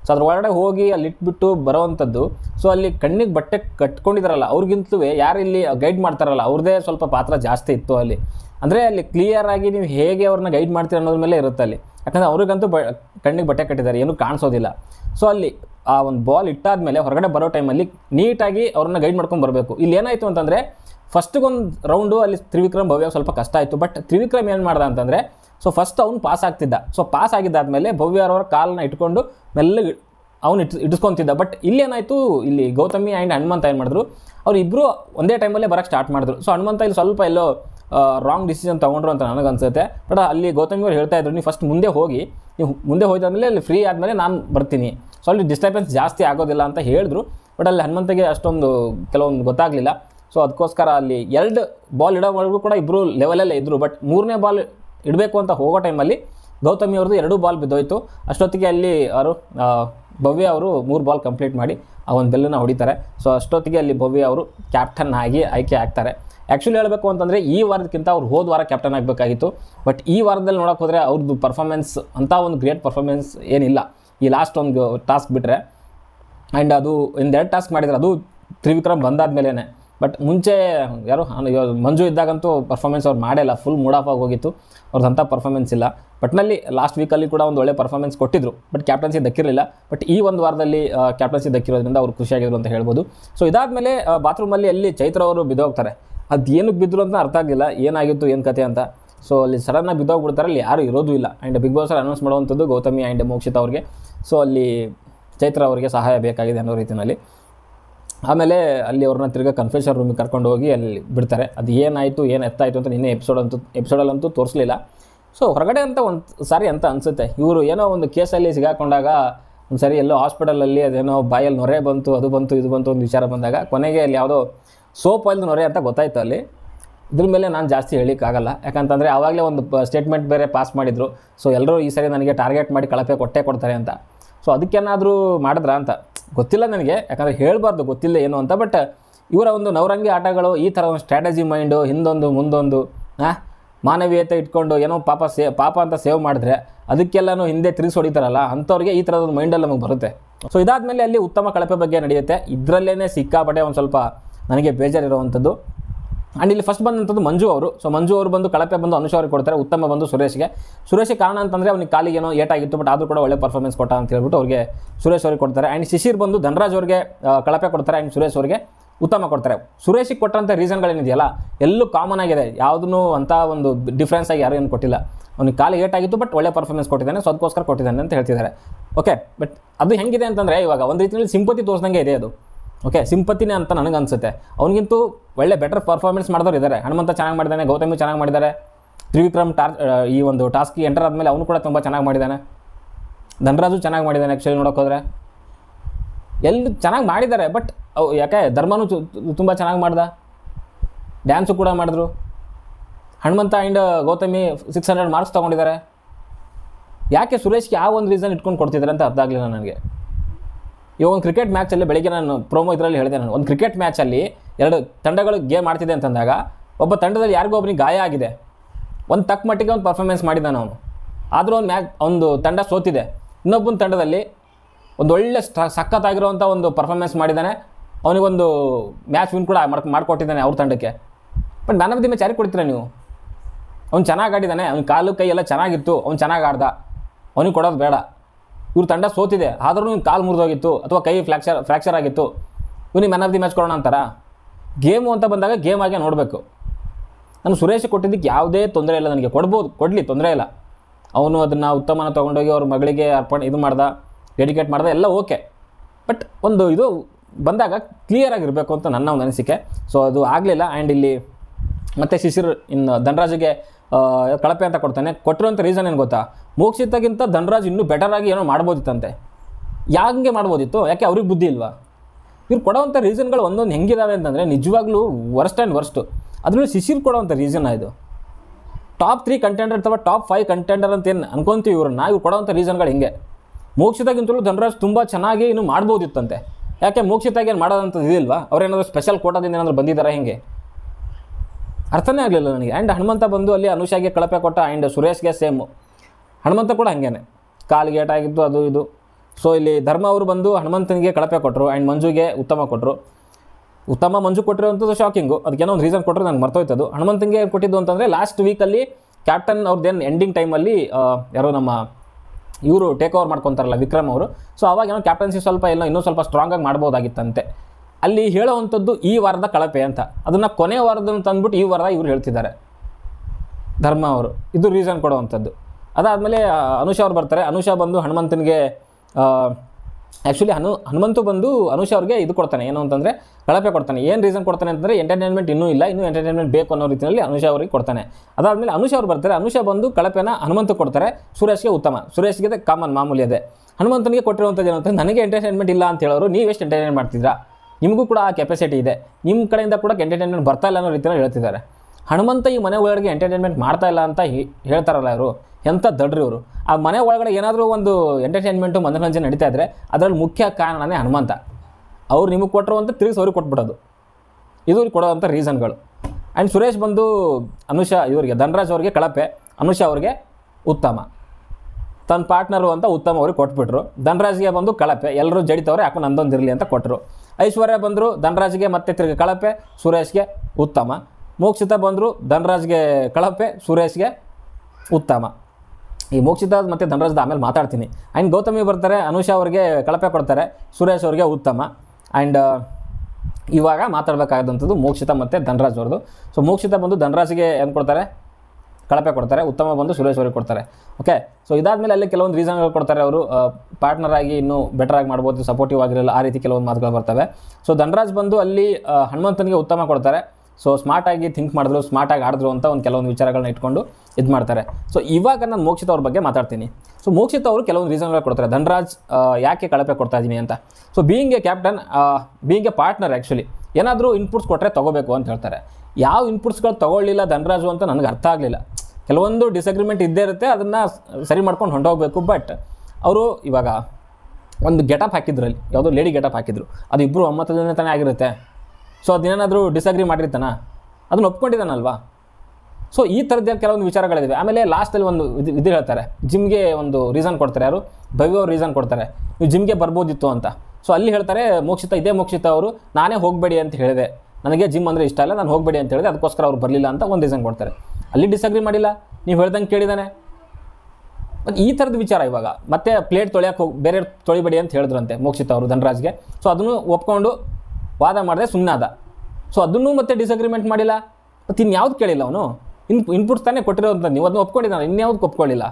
ಸೊ ಅದ್ರ ಒಳಗಡೆ ಹೋಗಿ ಅಲ್ಲಿ ಇಟ್ಬಿಟ್ಟು ಬರೋವಂಥದ್ದು. ಸೊ ಅಲ್ಲಿ ಕಣ್ಣಿಗೆ ಬಟ್ಟೆ ಕಟ್ಕೊಂಡಿದ್ದಾರಲ್ಲ ಅವ್ರಿಗಿಂತಲೂ ಯಾರು ಇಲ್ಲಿ ಗೈಡ್ ಮಾಡ್ತಾರಲ್ಲ ಅವ್ರದ್ದೇ ಸ್ವಲ್ಪ ಪಾತ್ರ ಜಾಸ್ತಿ ಇತ್ತು ಅಲ್ಲಿ. ಅಂದರೆ ಅಲ್ಲಿ ಕ್ಲಿಯರಾಗಿ ನೀವು ಹೇಗೆ ಅವ್ರನ್ನ ಗೈಡ್ ಮಾಡ್ತೀರ ಅನ್ನೋದ್ರ ಮೇಲೆ ಇರುತ್ತೆ ಅಲ್ಲಿ. ಯಾಕಂದರೆ ಅವ್ರಿಗಂತೂ ಬ ಕಣ್ಣಿಗೆ ಬಟ್ಟೆ ಕಟ್ಟಿದ್ದಾರೆ, ಏನೂ ಕಾಣಿಸೋದಿಲ್ಲ. ಸೊ ಅಲ್ಲಿ ಆ ಒಂದು ಬಾಲ್ ಇಟ್ಟಾದಮೇಲೆ ಹೊರಗಡೆ ಬರೋ ಟೈಮಲ್ಲಿ ನೀಟಾಗಿ ಅವ್ರನ್ನ ಗೈಡ್ ಮಾಡ್ಕೊಂಡು ಬರಬೇಕು. ಇಲ್ಲಿ ಏನಾಯಿತು ಅಂತಂದರೆ ಫಸ್ಟಿಗೊಂದು ರೌಂಡು ಅಲ್ಲಿ ತ್ರಿವಿಕ್ರಮ್ ಭವ್ಯ ಸ್ವಲ್ಪ ಕಷ್ಟ ಆಯಿತು. ಬಟ್ ತ್ರಿವಿಕ್ರಮ್ ಏನು ಮಾಡ್ದ ಅಂತಂದರೆ ಸೊ ಫಸ್ಟ್ ಅವ್ನು ಪಾಸ್ ಆಗ್ತಿದ್ದ. ಸೊ ಪಾಸ್ ಆಗಿದ್ದಾದಮೇಲೆ ಭವ್ಯ ಅವರ ಕಾಲನ್ನ ಇಟ್ಕೊಂಡು ಮೆಲ್ಲಗೆ ಅವ್ನು ಇಟ್ ಇಟ್ಸ್ಕೊತಿದ್ದ. ಬಟ್ ಇಲ್ಲೇನಾಯಿತು, ಇಲ್ಲಿ ಗೌತಮಿ ಆ್ಯಂಡ್ ಹನುಮಂತ ಏನು ಮಾಡಿದ್ರು, ಅವ್ರು ಇಬ್ಬರು ಒಂದೇ ಟೈಮಲ್ಲೇ ಬರೋಕ್ಕೆ ಸ್ಟಾರ್ಟ್ ಮಾಡಿದ್ರು. ಸೊ ಹನುಮಂತ ಇಲ್ಲಿ ಸ್ವಲ್ಪ ಎಲ್ಲೋ ರಾಂಗ್ ಡಿಸಿಷನ್ ತೊಗೊಂಡ್ರು ಅಂತ ನನಗೆ ಅನ್ಸುತ್ತೆ. ಬಟ್ ಅಲ್ಲಿ ಗೌತಮಿ ಅವ್ರು ಹೇಳ್ತಾ ಇದ್ರು, ನೀವು ಫಸ್ಟ್ ಮುಂದೆ ಹೋಗಿ, ನೀವು ಮುಂದೆ ಹೋಯ್ತಾದ್ಮೇಲೆ ಅಲ್ಲಿ ಫ್ರೀ ಆದಮೇಲೆ ನಾನು ಬರ್ತೀನಿ, ಸೊ ಅಲ್ಲಿ ಡಿಸ್ಟರ್ಬೆನ್ಸ್ ಜಾಸ್ತಿ ಆಗೋದಿಲ್ಲ ಅಂತ ಹೇಳಿದ್ರು. ಬಟ್ ಅಲ್ಲಿ ಹನುಮಂತಗೆ ಅಷ್ಟೊಂದು ಕೆಲವೊಂದು ಗೊತ್ತಾಗಲಿಲ್ಲ. ಸೊ ಅದಕ್ಕೋಸ್ಕರ ಅಲ್ಲಿ ಎರಡು ಬಾಲ್ ಇಡೋವರೆಗೂ ಕೂಡ ಇಬ್ಬರು ಲೆವೆಲಲ್ಲೇ ಇದ್ದರು. ಬಟ್ ಮೂರನೇ ಬಾಲ್ ಇಡಬೇಕು ಅಂತ ಹೋಗೋ ಟೈಮಲ್ಲಿ ಗೌತಮಿ ಅವ್ರದ್ದು ಎರಡು ಬಾಲ್ ಬಿದ್ದೋಯ್ತು. ಅಷ್ಟೊತ್ತಿಗೆ ಅಲ್ಲಿ ಅವರು ಭವ್ಯ ಅವರು ಮೂರು ಬಾಲ್ ಕಂಪ್ಲೀಟ್ ಮಾಡಿ ಆ ಒಂದು ಬೆಲ್ಲನ್ನು ಹೊಡಿತಾರೆ. ಸೊ ಅಷ್ಟೊತ್ತಿಗೆ ಅಲ್ಲಿ ಭವ್ಯ ಅವರು ಕ್ಯಾಪ್ಟನ್ ಆಗಿ ಆಯ್ಕೆ ಆಗ್ತಾರೆ. ಆ್ಯಕ್ಚುಲಿ ಹೇಳಬೇಕು ಅಂತಂದರೆ ಈ ವಾರದಕ್ಕಿಂತ ಅವ್ರು ಹೋದ ವಾರ ಕ್ಯಾಪ್ಟನ್ ಆಗಬೇಕಾಗಿತ್ತು. ಬಟ್ ಈ ವಾರದಲ್ಲಿ ನೋಡೋಕೆ ಹೋದರೆ ಅವ್ರದ್ದು ಪರ್ಫಾರ್ಮೆನ್ಸ್ ಅಂಥ ಒಂದು ಗ್ರೇಟ್ ಪರ್ಫಾರ್ಮೆನ್ಸ್ ಏನಿಲ್ಲ ಈ ಲಾಸ್ಟ್ ಒಂದು ಟಾಸ್ಕ್ ಬಿಟ್ಟರೆ. ಆ್ಯಂಡ್ ಅದು ಒಂದೆರಡು ಟಾಸ್ಕ್ ಮಾಡಿದರೆ ಅದು ತ್ರಿವಿಕ್ರಮ್ ಬಂದಾದ್ಮೇಲೆ. ಬಟ್ ಮುಂಚೆ ಯಾರು ಮಂಜು ಇದ್ದಾಗಂತೂ ಪರ್ಫಾರ್ಮೆನ್ಸ್ ಅವ್ರು ಮಾಡಿಲ್ಲ, ಫುಲ್ ಮೂಡ್ ಆಫ್ ಆಗಿ ಹೋಗಿತ್ತು, ಅವ್ರದ್ದಂಥ ಪರ್ಫಾರ್ಮೆನ್ಸ್ ಇಲ್ಲ. ಬಟ್ನಲ್ಲಿ ಲಾಸ್ಟ್ ವೀಕಲ್ಲಿ ಕೂಡ ಒಂದು ಒಳ್ಳೆ ಪರ್ಫಾರ್ಮೆನ್ಸ್ ಕೊಟ್ಟಿದ್ರು, ಬಟ್ ಕ್ಯಾಪ್ಟನ್ಸಿ ದಕ್ಕಿರಲಿಲ್ಲ. ಬಟ್ ಈ ಒಂದು ವಾರದಲ್ಲಿ ಕ್ಯಾಪ್ಟನ್ಸಿ ದಕ್ಕಿರೋದ್ರಿಂದ ಅವ್ರು ಖುಷಿಯಾಗಿದ್ರು ಅಂತ ಹೇಳ್ಬೋದು. ಸೊ ಇದಾದಮೇಲೆ ಬಾತ್ರೂಮಲ್ಲಿ ಅಲ್ಲಿ ಚೈತ್ರ ಅವರು ಬಿದ್ದೋಗ್ತಾರೆ. ಅದು ಏನಕ್ಕೆ ಬಿದ್ದರು ಅಂತ ಅರ್ಥ ಆಗಿಲ್ಲ, ಏನಾಗಿತ್ತು ಏನು ಕತೆ ಅಂತ. ಸೊ ಅಲ್ಲಿ ಸಡನ್ನಾಗಿ ಬಿದ್ದೋಗ್ಬಿಡ್ತಾರೆ, ಅಲ್ಲಿ ಯಾರು ಇರೋದು ಇಲ್ಲ. ಆ್ಯಂಡ್ ಬಿಗ್ ಬಾಸ್ ಅನೌನ್ಸ್ ಮಾಡುವಂಥದ್ದು ಗೌತಮಿ ಆ್ಯಂಡ್ ಮೋಕ್ಷಿತ ಅವ್ರಿಗೆ. ಸೊ ಅಲ್ಲಿ ಚೈತ್ರ ಅವರಿಗೆ ಸಹಾಯ ಬೇಕಾಗಿದೆ ಅನ್ನೋ ರೀತಿಯಲ್ಲಿ ಆಮೇಲೆ ಅಲ್ಲಿ ಅವ್ರನ್ನ ತಿರ್ಗಾ ಕನ್ಫೆಷನ್ ರೂಮಿಗೆ ಕರ್ಕೊಂಡು ಹೋಗಿ ಅಲ್ಲಿ ಬಿಡ್ತಾರೆ. ಅದು ಏನಾಯಿತು ಏನು ಎತ್ತಾಯಿತು ಅಂತ ನಿನ್ನೆ ಎಪಿಸೋಡ್ ಅಂತೂ ಎಪಿಸೋಡಲ್ಲಂತೂ ತೋರಿಸಲಿಲ್ಲ. ಸೊ ಹೊರಗಡೆ ಅಂತ ಒಂದು ಸಾರಿ ಅಂತ ಅನಿಸುತ್ತೆ, ಇವರು ಏನೋ ಒಂದು ಕೇಸಲ್ಲಿ ಸಿಗಾಕೊಂಡಾಗ ಒಂದು ಸರಿ ಎಲ್ಲೋ ಹಾಸ್ಪಿಟಲಲ್ಲಿ ಅದೇನೋ ಬಾಯಲ್ಲಿ ನೊರೆ ಬಂತು, ಅದು ಬಂತು ಇದು ಬಂತು ಒಂದು ವಿಚಾರ ಬಂದಾಗ ಕೊನೆಗೆ ಅಲ್ಲಿ ಯಾವುದೋ ಸೋಪ್ ಆಯಿಲ್ ನೊರೆ ಅಂತ ಗೊತ್ತಾಯ್ತು ಅಲ್ಲಿ. ಇದ್ರ ಮೇಲೆ ನಾನು ಜಾಸ್ತಿ ಹೇಳೋಕ್ಕಾಗಲ್ಲ, ಯಾಕಂತಂದರೆ ಆವಾಗಲೇ ಒಂದು ಸ್ಟೇಟ್ಮೆಂಟ್ ಬೇರೆ ಪಾಸ್ ಮಾಡಿದರು. ಸೊ ಎಲ್ಲರೂ ಈ ಸರಿ ನನಗೆ ಟಾರ್ಗೆಟ್ ಮಾಡಿ ಕಳಪೆ ಕೊಟ್ಟೆ ಕೊಡ್ತಾರೆ ಅಂತ. ಸೊ ಅದಕ್ಕೇನಾದರೂ ಮಾಡಿದ್ರಾ ಅಂತ ಗೊತ್ತಿಲ್ಲ ನನಗೆ, ಯಾಕಂದರೆ ಹೇಳಬಾರ್ದು ಗೊತ್ತಿಲ್ಲ ಏನು ಅಂತ. ಬಟ್ ಇವರ ಒಂದು ನವರಂಗಿ ಆಟಗಳು, ಈ ಥರ ಒಂದು ಸ್ಟ್ರಾಟಜಿ ಮೈಂಡು, ಹಿಂದೊಂದು ಮುಂದೊಂದು ಹಾಂ ಮಾನವೀಯತೆ ಇಟ್ಕೊಂಡು ಏನೋ ಪಾಪ ಸೇ ಪಾಪ ಅಂತ ಸೇವ್ ಮಾಡಿದ್ರೆ ಅದಕ್ಕೆಲ್ಲನೂ ಹಿಂದೆ ತಿರುಗಿಸಿ ಹೊಡಿತಾರಲ್ಲ, ಅಂಥವ್ರಿಗೆ ಈ ಥರದೊಂದು ಮೈಂಡಲ್ಲಿ ನಮಗೆ ಬರುತ್ತೆ. ಸೊ ಇದಾದಮೇಲೆ ಅಲ್ಲಿ ಉತ್ತಮ ಕಳಪೆ ಬಗ್ಗೆ ನಡೆಯುತ್ತೆ. ಇದರಲ್ಲೇ ಸಿಕ್ಕಾಪಟ್ಟೆ ಒಂದು ಸ್ವಲ್ಪ ನನಗೆ ಬೇಜಾರಿರುವಂಥದ್ದು. ಆ್ಯಂಡ್ ಇಲ್ಲಿ ಫಸ್ಟ್ ಬಂದಂಥದ್ದು ಮಂಜು ಅವರು. ಸೊ ಮಂಜು ಅವರು ಬಂದು ಕಳಪೆ ಬಂದು ಅನುಷ್ ಅವ್ರಿಗೆ ಕೊಡ್ತಾರೆ, ಉತ್ತಮ ಬಂದು ಸುರೇಶ್ಗೆ. ಸುರೇಶ್ಗೆ ಕಾರಣ ಅಂತಂದರೆ ಅವ್ನಿಗೆ ಕಾಲಿಗೆ ಏನೋ ಏಟಾಗಿತ್ತು, ಬಟ್ ಆದರೂ ಕೂಡ ಒಳ್ಳೆ ಪರ್ಫಾರ್ಮೆನ್ಸ್ ಕೊಟ್ಟ ಅಂತ ಹೇಳ್ಬಿಟ್ಟು ಅವ್ರಿಗೆ ಸುರೇಶ್ ಅವ್ರಿಗೆ ಕೊಡ್ತಾರೆ. ಆ್ಯಂಡ್ ಶಿಶಿರ್ ಬಂದು ಧನರಾಜ್ ಅವ್ರಿಗೆ ಕಳಪೆ ಕೊಡ್ತಾರೆ, ಆ್ಯಂಡ್ ಸುರೇಶ್ ಅವ್ರಿಗೆ ಉತ್ತಮ ಕೊಡ್ತಾರೆ. ಸುರೇಶಿಗೆ ಕೊಟ್ಟಂಥ ರೀಸನ್ಗಳೇನಿದೆಯಲ್ಲ ಎಲ್ಲೂ ಕಾಮನ್ ಆಗಿದೆ, ಯಾವುದೂ ಅಂಥ ಒಂದು ಡಿಫ್ರೆನ್ಸ್ ಆಗಿ ಯಾರು ಏನು ಕೊಟ್ಟಿಲ್ಲ. ಅವ್ನಿಗೆ ಕಾಲಿಗೆ ಏಟಾಗಿತ್ತು, ಬಟ್ ಒಳ್ಳೆ ಪರ್ಫಾರ್ಮೆನ್ಸ್ ಕೊಟ್ಟಿದ್ದಾನೆ, ಸೊ ಅದಕ್ಕೋಸ್ಕರ ಕೊಟ್ಟಿದ್ದಾನೆ ಅಂತ ಹೇಳ್ತಿದ್ದಾರೆ. ಓಕೆ, ಬಟ್ ಅದು ಹೆಂಗಿದೆ ಅಂತಂದರೆ ಇವಾಗ ಒಂದು ರೀತಿಯಲ್ಲಿ ಸಿಂಪತಿ ತೋರಿಸ್ದಂಗೆ ಇದೆ ಅದು. ಓಕೆ, ಸಿಂಪತಿನೇ ಅಂತ ನನಗೆ ಅನಿಸುತ್ತೆ. ಅವನಿಗಿಂತೂ ಒಳ್ಳೆ ಬೆಟರ್ ಪರ್ಫಾರ್ಮೆನ್ಸ್ ಮಾಡಿದವರು ಇದ್ದಾರೆ. ಹನುಮಂತ ಚೆನ್ನಾಗಿ ಮಾಡಿದ್ದಾನೆ, ಗೌತಮಿ ಚೆನ್ನಾಗಿ ಮಾಡಿದ್ದಾರೆ, ತ್ರಿವಿಕ್ರಮ್ ಟಾರ್ ಈ ಒಂದು ಟಾಸ್ಕ್ಗೆ ಎಂಟರ್ ಆದಮೇಲೆ ಅವನು ಕೂಡ ತುಂಬ ಚೆನ್ನಾಗಿ ಮಾಡಿದ್ದಾನೆ, ಧನರಾಜು ಚೆನ್ನಾಗಿ ಮಾಡಿದ್ದಾನೆ. ಆ್ಯಕ್ಚುಲಿ ನೋಡೋಕ್ಕೋದ್ರೆ ಎಲ್ಲಿ ಚೆನ್ನಾಗಿ ಮಾಡಿದ್ದಾರೆ. ಬಟ್ ಅವು ಯಾಕೆ ಧರ್ಮನೂ ತುಂಬ ಚೆನ್ನಾಗಿ ಮಾಡ್ದ, ಡ್ಯಾನ್ಸು ಕೂಡ ಮಾಡಿದ್ರು. Hanumantha and Gautami six hundred marks ತೊಗೊಂಡಿದ್ದಾರೆ. ಯಾಕೆ ಸುರೇಶ್ಗೆ ಯಾವ ಒಂದು ರೀಸನ್ ಇಟ್ಕೊಂಡು ಕೊಡ್ತಿದ್ದಾರೆ ಅಂತ ಅರ್ಥ ಆಗಲಿಲ್ಲ ನನಗೆ. ಇವಾಗ ಒಂದು ಕ್ರಿಕೆಟ್ ಮ್ಯಾಚಲ್ಲಿ ಬೆಳಗ್ಗೆ ನಾನು ಪ್ರೋಮೋ ಇದರಲ್ಲಿ ಹೇಳಿದೆ, ನಾನು ಒಂದು ಕ್ರಿಕೆಟ್ ಮ್ಯಾಚಲ್ಲಿ ಎರಡು ತಂಡಗಳು ಗೇಮ್ ಆಡ್ತಿದೆ ಅಂತಂದಾಗ ಒಬ್ಬ ತಂಡದಲ್ಲಿ ಯಾರಿಗೋ ಒಬ್ಬನಿಗೆ ಗಾಯ ಆಗಿದೆ, ಒಂದು ತಕ್ಕ ಮಟ್ಟಿಗೆ ಒಂದು ಪರ್ಫಾರ್ಮೆನ್ಸ್ ಮಾಡಿದ್ದಾನೆ ಅವನು, ಆದರೂ ಒಂದು ಮ್ಯಾಚ್ ಒಂದು ತಂಡ ಸೋತಿದೆ. ಇನ್ನೊಬ್ಬನ ತಂಡದಲ್ಲಿ ಒಂದು ಒಳ್ಳೆ ಸಖತ್ತಾಗಿರುವಂಥ ಒಂದು ಪರ್ಫಾರ್ಮೆನ್ಸ್ ಮಾಡಿದ್ದಾನೆ, ಅವನಿಗೊಂದು ಮ್ಯಾಚ್ ವಿನ್ ಕೂಡ ಮಾಡಿಕೊಟ್ಟಿದ್ದಾನೆ ಅವ್ರ ತಂಡಕ್ಕೆ. But man of the match ಯಾರಿಗೆ ಕೊಡ್ತೀರಾ ನೀವು? ಅವ್ನು ಚೆನ್ನಾಗಿ ಆಡಿದ್ದಾನೆ, ಅವ್ನ ಕಾಲು ಕೈ ಎಲ್ಲ ಚೆನ್ನಾಗಿತ್ತು, ಅವ್ನು ಚೆನ್ನಾಗಿ ಆಡ್ದ, ಅವನಿಗೆ ಕೊಡೋದು ಬೇಡ. ಇವ್ರ ತಂಡ ಸೋತಿದೆ, ಆದ್ರೂ ಇವ್ನು ಕಾಲು ಮುರಿದೋಗಿತ್ತು ಅಥವಾ ಕೈ ಫ್ರ್ಯಾಕ್ಚರ್ ಫ್ರ್ಯಾಕ್ಚರ್ ಆಗಿತ್ತು, ಇವನಿಗೆ ಮ್ಯಾನ್ ಆಫ್ ದಿ ಮ್ಯಾಚ್ ಕೊಡೋಣ ಅಂತಾರ? ಗೇಮು ಅಂತ ಬಂದಾಗ ಗೇಮ್ ಆಗೇ ನೋಡಬೇಕು. ನಾನು ಸುರೇಶ್ ಕೊಟ್ಟಿದ್ದಕ್ಕೆ ಯಾವುದೇ ತೊಂದರೆ ಇಲ್ಲ, ನನಗೆ ಕೊಡ್ಬೋದು, ಕೊಡಲಿ, ತೊಂದರೆ ಇಲ್ಲ. ಅವನು ಅದನ್ನು ಉತ್ತಮನ ತೊಗೊಂಡೋಗಿ ಅವ್ರ ಮಗಳಿಗೆ ಅರ್ಪಣೆ ಇದು ಮಾಡ್ದ, ಡೆಡಿಕೇಟ್ ಮಾಡ್ದ, ಎಲ್ಲ ಓಕೆ. ಬಟ್ ಒಂದು ಇದು ಬಂದಾಗ ಕ್ಲಿಯರ್ ಆಗಿರಬೇಕು ಅಂತ ನನ್ನ ಒಂದು ಅನಿಸಿಕೆ. ಸೊ ಅದು ಆಗಲಿಲ್ಲ. ಆ್ಯಂಡ್ ಇಲ್ಲಿ ಮತ್ತು ಶಿಶಿರ್ ಇನ್ನು ಧನರಾಜಿಗೆ ಕಳಪೆ ಅಂತ ಕೊಡ್ತಾನೆ. ಕೊಟ್ಟಿರೋಂಥ ರೀಸನ್ ಏನು ಗೊತ್ತಾ? ಮೋಕ್ಷಿತಗಿಂತ ಧನರಾಜ್ ಇನ್ನೂ ಬೆಟರಾಗಿ ಏನೋ ಮಾಡ್ಬೋದಿತ್ತಂತೆ. ಯಾಕೆ ಮಾಡ್ಬೋದಿತ್ತು? ಯಾಕೆ ಅವ್ರಿಗೆ ಬುದ್ಧಿ ಇಲ್ವಾ? ಇವ್ರು ಕೊಡೋವಂಥ ರೀಸನ್ಗಳು ಒಂದೊಂದು ಹೆಂಗಿದಾವೆ ಅಂತಂದರೆ ನಿಜವಾಗ್ಲೂ ವರ್ಸ್ಟ್ ಆ್ಯಂಡ್ ವರ್ಸ್ಟು. ಅದರಲ್ಲೂ ಶಿಶಿರ್ ಕೊಡೋವಂಥ ರೀಸನ್ ಇದು. ಟಾಪ್ ತ್ರೀ ಕಂಟೆಂಡರ್ ಅಥವಾ ಟಾಪ್ ಫೈವ್ ಕಂಟೆಂಡರ್ ಅಂತ ಏನು ಅನ್ಕೊಂತೀವಿ ಇವ್ರನ್ನ, ಇವ್ರು ಕೊಡೋವಂಥ ರೀಸನ್ಗಳು ಹಿಂಗೆ. ಮೋಕ್ಷಿತಗಿಂತಲೂ ಧನರಾಜ್ ತುಂಬ ಚೆನ್ನಾಗಿ ಇನ್ನೂ ಮಾಡ್ಬೋದಿತ್ತಂತೆ. ಯಾಕೆ ಮೋಕ್ಷಿತಾಗಿ ಏನು ಮಾಡೋದಂಥದ್ದು ಇದಿಲ್ವಾ? ಅವ್ರೇನಾದರೂ ಸ್ಪೆಷಲ್ ಕೋಟಾದಿಂದ ಏನಾದರೂ ಬಂದಿದ್ದಾರೆ ಹೆಂಗೆ? ಅರ್ಥನೇ ಆಗಲಿಲ್ಲ ನನಗೆ. ಆ್ಯಂಡ್ ಹನುಮಂತ ಬಂದು ಅಲ್ಲಿ ಅನುಷಾಗೆ ಕಳಪೆ ಕೊಟ್ಟ, ಆ್ಯಂಡ್ ಸುರೇಶ್ಗೆ ಸೇಮು. ಹನುಮಂತ ಕೂಡ ಹಾಗೇನೆ, ಕಾಲಿಗೆ ಏಟಾಗಿತ್ತು ಅದು ಇದು. ಸೊ ಇಲ್ಲಿ ಧರ್ಮ ಅವರು ಬಂದು ಹನುಮಂತನಿಗೆ ಕಳಪೆ ಕೊಟ್ಟರು ಆ್ಯಂಡ್ ಮಂಜುಗೆ ಉತ್ತಮ ಕೊಟ್ಟರು. ಉತ್ತಮ ಮಂಜು ಕೊಟ್ಟಿರುವಂಥದ್ದು ಶಾಕಿಂಗು, ಅದಕ್ಕೇನೋ ಒಂದು ರೀಸನ್ ಕೊಟ್ಟರು ನನಗೆ ಮರ್ತೋಯ್ತದು. ಹನುಮಂತನಿಗೆ ಕೊಟ್ಟಿದ್ದು ಅಂತಂದರೆ ಲಾಸ್ಟ್ ವೀಕಲ್ಲಿ ಕ್ಯಾಪ್ಟನ್ ಅವ್ರದ್ದೇನು ಎಂಡಿಂಗ್ ಟೈಮಲ್ಲಿ ಯಾರೋ ನಮ್ಮ ಇವರು ಟೇಕ್ ಓವರ್ ಮಾಡ್ಕೊತಾರಲ್ಲ ವಿಕ್ರಮ್ ಅವರು, ಸೊ ಅವಾಗ ಏನೋ ಕ್ಯಾಪ್ಟನ್ಸಿ ಸ್ವಲ್ಪ ಏನೋ ಇನ್ನೂ ಸ್ವಲ್ಪ ಸ್ಟ್ರಾಂಗಾಗಿ ಮಾಡ್ಬೋದಾಗಿತ್ತಂತೆ. ಅಲ್ಲಿ ಹೇಳೋವಂಥದ್ದು ಈ ವಾರದ ಕಳಪೆ ಅಂತ, ಅದನ್ನು ಕೊನೆ ವಾರದ ತಂದ್ಬಿಟ್ಟು ಈ ವಾರದ ಇವ್ರು ಹೇಳ್ತಿದ್ದಾರೆ ಧರ್ಮ ಅವರು, ಇದು ರೀಸನ್ ಕೊಡುವಂಥದ್ದು. ಅದಾದಮೇಲೆ ಅನುಷಾ ಅವ್ರು ಬರ್ತಾರೆ. ಅನುಷಾ ಬಂದು ಹನುಮಂತನಿಗೆ ಆ್ಯಕ್ಚುಲಿ ಹನು ಹನುಮಂತು ಬಂದು ಅನುಷಾ ಅವ್ರಿಗೆ ಇದು ಕೊಡ್ತಾನೆ, ಏನು ಅಂತಂದರೆ ಕಳಪೆ ಕೊಡ್ತಾನೆ. ಏನು ರೀಸನ್ ಕೊಡ್ತಾನೆ ಅಂತಂದರೆ ಎಂಟರ್ಟೈನ್ಮೆಂಟ್ ಇನ್ನೂ ಇಲ್ಲ, ಇನ್ನೂ ಎಂಟರ್ಟೈನ್ಮೆಂಟ್ ಬೇಕು ಅನ್ನೋ ರೀತಿಯಲ್ಲಿ ಅನುಷಾ ಅವ್ರಿಗೆ ಕೊಡ್ತಾನೆ. ಅದಾದಮೇಲೆ ಅನುಷಾ ಅವ್ರು ಬರ್ತಾರೆ. ಅನುಷಾ ಬಂದು ಕಳಪೆನ ಹನುಮಂತು ಕೊಡ್ತಾರೆ, ಸುರೇಶ್ಗೆ ಉತ್ತಮ. ಸುರೇಶ್ಗೆ ಕಾಮನ್ ಮಾಮೂಲಿ ಅದೇ. ಹನುಮಂತನಿಗೆ ಕೊಟ್ಟಿರುವಂಥದ್ದು ಏನು ಅಂತಂದರೆ ನನಗೆ ಎಂಟರ್ಟೈನ್ಮೆಂಟ್ ಇಲ್ಲ ಅಂತ ಹೇಳೋರು ನೀವು ಎಷ್ಟು ಎಂಟರ್ಟೈನ್ಮೆಂಟ್ ಮಾಡ್ತಿದ್ರಾ, ನಿಮಗೂ ಕೂಡ ಆ ಕೆಪಾಸಿಟಿ ಇದೆ, ನಿಮ್ಮ ಕಡೆಯಿಂದ ಕೂಡ ಎಂಟರ್ಟೈನ್ಮೆಂಟ್ ಬರ್ತಾ ಇಲ್ಲ ಅನ್ನೋ ರೀತಿಯಲ್ಲಿ ಹೇಳ್ತಿದ್ದಾರೆ. ಹನುಮಂತ ಈ ಮನೆ ಒಳಗಡೆ ಎಂಟರ್ಟೈನ್ಮೆಂಟ್ ಮಾಡ್ತಾ ಇಲ್ಲ ಅಂತ ಹೇಳ್ತಾರಲ್ಲ ಇವರು, ಎಂಥ ದಡ್ರಿ ಇವರು. ಆ ಮನೆ ಒಳಗಡೆ ಏನಾದರೂ ಒಂದು ಎಂಟರ್ಟೈನ್ಮೆಂಟು ಮನೋರಂಜನೆ ನಡೀತಾ ಇದ್ದರೆ ಅದರಲ್ಲಿ ಮುಖ್ಯ ಕಾರಣನೇ ಹನುಮಂತ. ಅವ್ರು ನಿಮಗೆ ಕೊಟ್ಟಿರುವಂಥ ತಿರುಗಿಸಿ ಅವ್ರಿಗೆ ಕೊಟ್ಬಿಡೋದು, ಇದು ಕೊಡೋವಂಥ ರೀಸನ್ಗಳು. ಆ್ಯಂಡ್ ಸುರೇಶ್ ಬಂದು ಅನುಷಾ ಇವರಿಗೆ ಧನರಾಜ್ ಅವ್ರಿಗೆ ಕಳಪೆ, ಅನುಷಾ ಅವ್ರಿಗೆ ಉತ್ತಮ, ತನ್ನ ಪಾರ್ಟ್ನರು ಅಂತ ಉತ್ತಮ ಅವ್ರಿಗೆ ಕೊಟ್ಬಿಟ್ರು. ಧನರಾಜ್ಗೆ ಬಂದು ಕಳಪೆ, ಎಲ್ಲರೂ ಜಡಿತವ್ರೆ ಯಾಕೋ ನಂದೊಂದಿರಲಿ ಅಂತ ಕೊಟ್ಟರು. ಐಶ್ವರ್ಯ ಬಂದರು ಧನರಾಜ್ಗೆ ಮತ್ತೆ ತಿರುಗಿ ಕಳಪೆ, ಸುರೇಶ್ಗೆ ಉತ್ತಮ. ಮೋಕ್ಷಿತ ಬಂದರು ಧನರಾಜ್ಗೆ ಕಳಪೆ, ಸುರೇಶ್ಗೆ ಉತ್ತಮ. ಈ ಮೋಕ್ಷಿತ ಮತ್ತು ಧನರಾಜ್ದ ಆಮೇಲೆ ಮಾತಾಡ್ತೀನಿ. ಆ್ಯಂಡ್ ಗೌತಮಿ ಬರ್ತಾರೆ, ಅನುಷಾ ಅವ್ರಿಗೆ ಕಳಪೆ ಕೊಡ್ತಾರೆ, ಸುರೇಶ್ ಅವ್ರಿಗೆ ಉತ್ತಮ. ಆ್ಯಂಡ್ ಇವಾಗ ಮಾತಾಡಬೇಕಾದಂಥದ್ದು ಮೋಕ್ಷಿತ ಮತ್ತು ಧನರಾಜ್ ಅವ್ರದ್ದು. ಸೊ ಮೋಕ್ಷಿತ ಬಂದು ಧನರಾಜ್ಗೆ ಏನು ಕೊಡ್ತಾರೆ, ಕಳಪೆ ಕೊಡ್ತಾರೆ, ಉತ್ತಮ ಬಂದು ಸುರೇಶ್ ಅವ್ರಿಗೆ ಕೊಡ್ತಾರೆ. ಓಕೆ, ಸೊ ಇದಾದಮೇಲೆ ಅಲ್ಲಿ ಕೆಲವೊಂದು ರೀಸನ್ಗಳು ಕೊಡ್ತಾರೆ. ಅವರು ಪಾರ್ಟ್ನರ್ ಆಗಿ ಇನ್ನೂ ಬೆಟರಾಗಿ ಮಾಡ್ಬೋದು, ಸಪೋರ್ಟಿವ್ ಆಗಿರಲ್ಲ, ಆ ರೀತಿ ಕೆಲವೊಂದು ಮಾತುಗಳು ಬರ್ತವೆ. ಸೊ ಧನರಾಜ್ ಬಂದು ಅಲ್ಲಿ ಹನುಮಂತನಿಗೆ ಉತ್ತಮ ಕೊಡ್ತಾರೆ. ಸೊ ಸ್ಮಾರ್ಟಾಗಿ ಥಿಂಕ್ ಮಾಡಿದ್ರು, ಸ್ಮಾರ್ಟಾಗಿ ಆಡಿದ್ರು ಅಂತ ಒಂದು ಕೆಲವೊಂದು ವಿಚಾರಗಳನ್ನ ಇಟ್ಕೊಂಡು ಇದು ಮಾಡ್ತಾರೆ. ಸೊ ಇವಾಗ ನಾನು ಮೋಕ್ಷಿತ ಅವ್ರ ಬಗ್ಗೆ ಮಾತಾಡ್ತೀನಿ. ಸೊ ಮೋಕ್ಷಿತ ಅವರು ಕೆಲವೊಂದು ರೀಸನ್ಗಳು ಕೊಡ್ತಾರೆ ಧನರಾಜ್ ಯಾಕೆ ಕಳಪೆ ಕೊಡ್ತಾ ಇದ್ದೀನಿ ಅಂತ. So being a captain, being a partner, actually ಏನಾದರೂ ಇನ್ಪುಟ್ಸ್ ಕೊಟ್ಟರೆ ತೊಗೋಬೇಕು ಅಂತ ಹೇಳ್ತಾರೆ. ಯಾವ ಇನ್ಪುಟ್ಸ್ಗಳು ತೊಗೊಳ್ಳಿಲ್ಲ ಧನರಾಜು ಅಂತ ನನಗೆ ಅರ್ಥ ಆಗಲಿಲ್ಲ. ಕೆಲವೊಂದು ಡಿಸಗ್ರಿಮೆಂಟ್ ಇದ್ದೇ ಇರುತ್ತೆ, ಅದನ್ನು ಸರಿ ಮಾಡ್ಕೊಂಡು ಹೊಂಟೋಗಬೇಕು. ಬಟ್ ಅವರು ಇವಾಗ ಒಂದು ಗೆಟಪ್ ಹಾಕಿದ್ರಲ್ಲಿ, ಯಾವುದೋ ಲೇಡಿ ಗೆಟಪ್ ಹಾಕಿದ್ರು, ಅದು ಇಬ್ಬರು ಒಮ್ಮತದಿಂದ ತಾನೇ ಆಗಿರುತ್ತೆ. ಸೊ ಅದೇನಾದರೂ ಡಿಸಗ್ರಿ ಮಾಡಿರ್ತಾನ, ಅದನ್ನು ಒಪ್ಕೊಂಡಿದ್ದಾನಲ್ವಾ. ಸೊ ಈ ಥರದ್ದು ಕೆಲವೊಂದು ವಿಚಾರಗಳಿವೆ. ಆಮೇಲೆ ಲಾಸ್ಟಲ್ಲಿ ಒಂದು ಇದು ಇದು ಹೇಳ್ತಾರೆ, ಜಿಮ್ಗೆ ಒಂದು ರೀಸನ್ ಕೊಡ್ತಾರೆ. ಯಾರು ಭವ್ಯ ಅವ್ರು ರೀಸನ್ ಕೊಡ್ತಾರೆ, ನೀವು ಜಿಮ್ಗೆ ಬರ್ಬೋದಿತ್ತು ಅಂತ. ಸೊ ಅಲ್ಲಿ ಹೇಳ್ತಾರೆ ಮೋಕ್ಷಿತ, ಇದೇ ಮೋಕ್ಷಿತ ಅವರು ನಾನೇ ಹೋಗಬೇಡಿ ಅಂತ ಹೇಳಿದೆ, ನನಗೆ ಜಿಮ್ ಅಂದರೆ ಇಷ್ಟ ಇಲ್ಲ, ನಾನು ಹೋಗಬೇಡಿ ಅಂತ ಹೇಳಿದೆ, ಅದಕ್ಕೋಸ್ಕರ ಅವ್ರು ಬರಲಿಲ್ಲ ಅಂತ ಒಂದು ರೀಸನ್ ಕೊಡ್ತಾರೆ. ಅಲ್ಲಿ ಡಿಸಗ್ರಿ ಮಾಡಿಲ್ಲ, ನೀವು ಹೇಳ್ದಂಗೆ ಕೇಳಿದ್ದಾನೆ. ಮತ್ತು ಈ ಥರದ ವಿಚಾರ ಇವಾಗ ಮತ್ತೆ ಪ್ಲೇಟ್ ತೊಳೆಯೋಕೆ ಹೋಗಿ ಬೇರೆ ತೊಳಿಬೇಡಿ ಅಂತ ಹೇಳಿದ್ರಂತೆ ಮೋಕ್ಷಿತ ಅವರು ಧನರಾಜ್ಗೆ. ಸೊ ಅದನ್ನು ಒಪ್ಕೊಂಡು ವಾದ ಮಾಡಿದೆ, ಸುಮ್ಮನಾದ. ಸೊ ಅದನ್ನು ಮತ್ತೆ ಡಿಸಗ್ರಿಮೆಂಟ್ ಮಾಡಿಲ್ಲ, ಮತ್ತು ಇನ್ಯಾವ್ದು ಕೇಳಿಲ್ಲ ಅವನು. ಇನ್ ಇನ್ಪುಟ್ಸ್ ತಾನೇ ಕೊಟ್ಟಿರೋಂಥ, ನೀವು ಅದನ್ನು ಒಪ್ಕೊಂಡಿದ್ದಾನೆ, ಇನ್ಯಾವ್ದು ಒಪ್ಕೊಳ್ಳಿಲ್ಲ.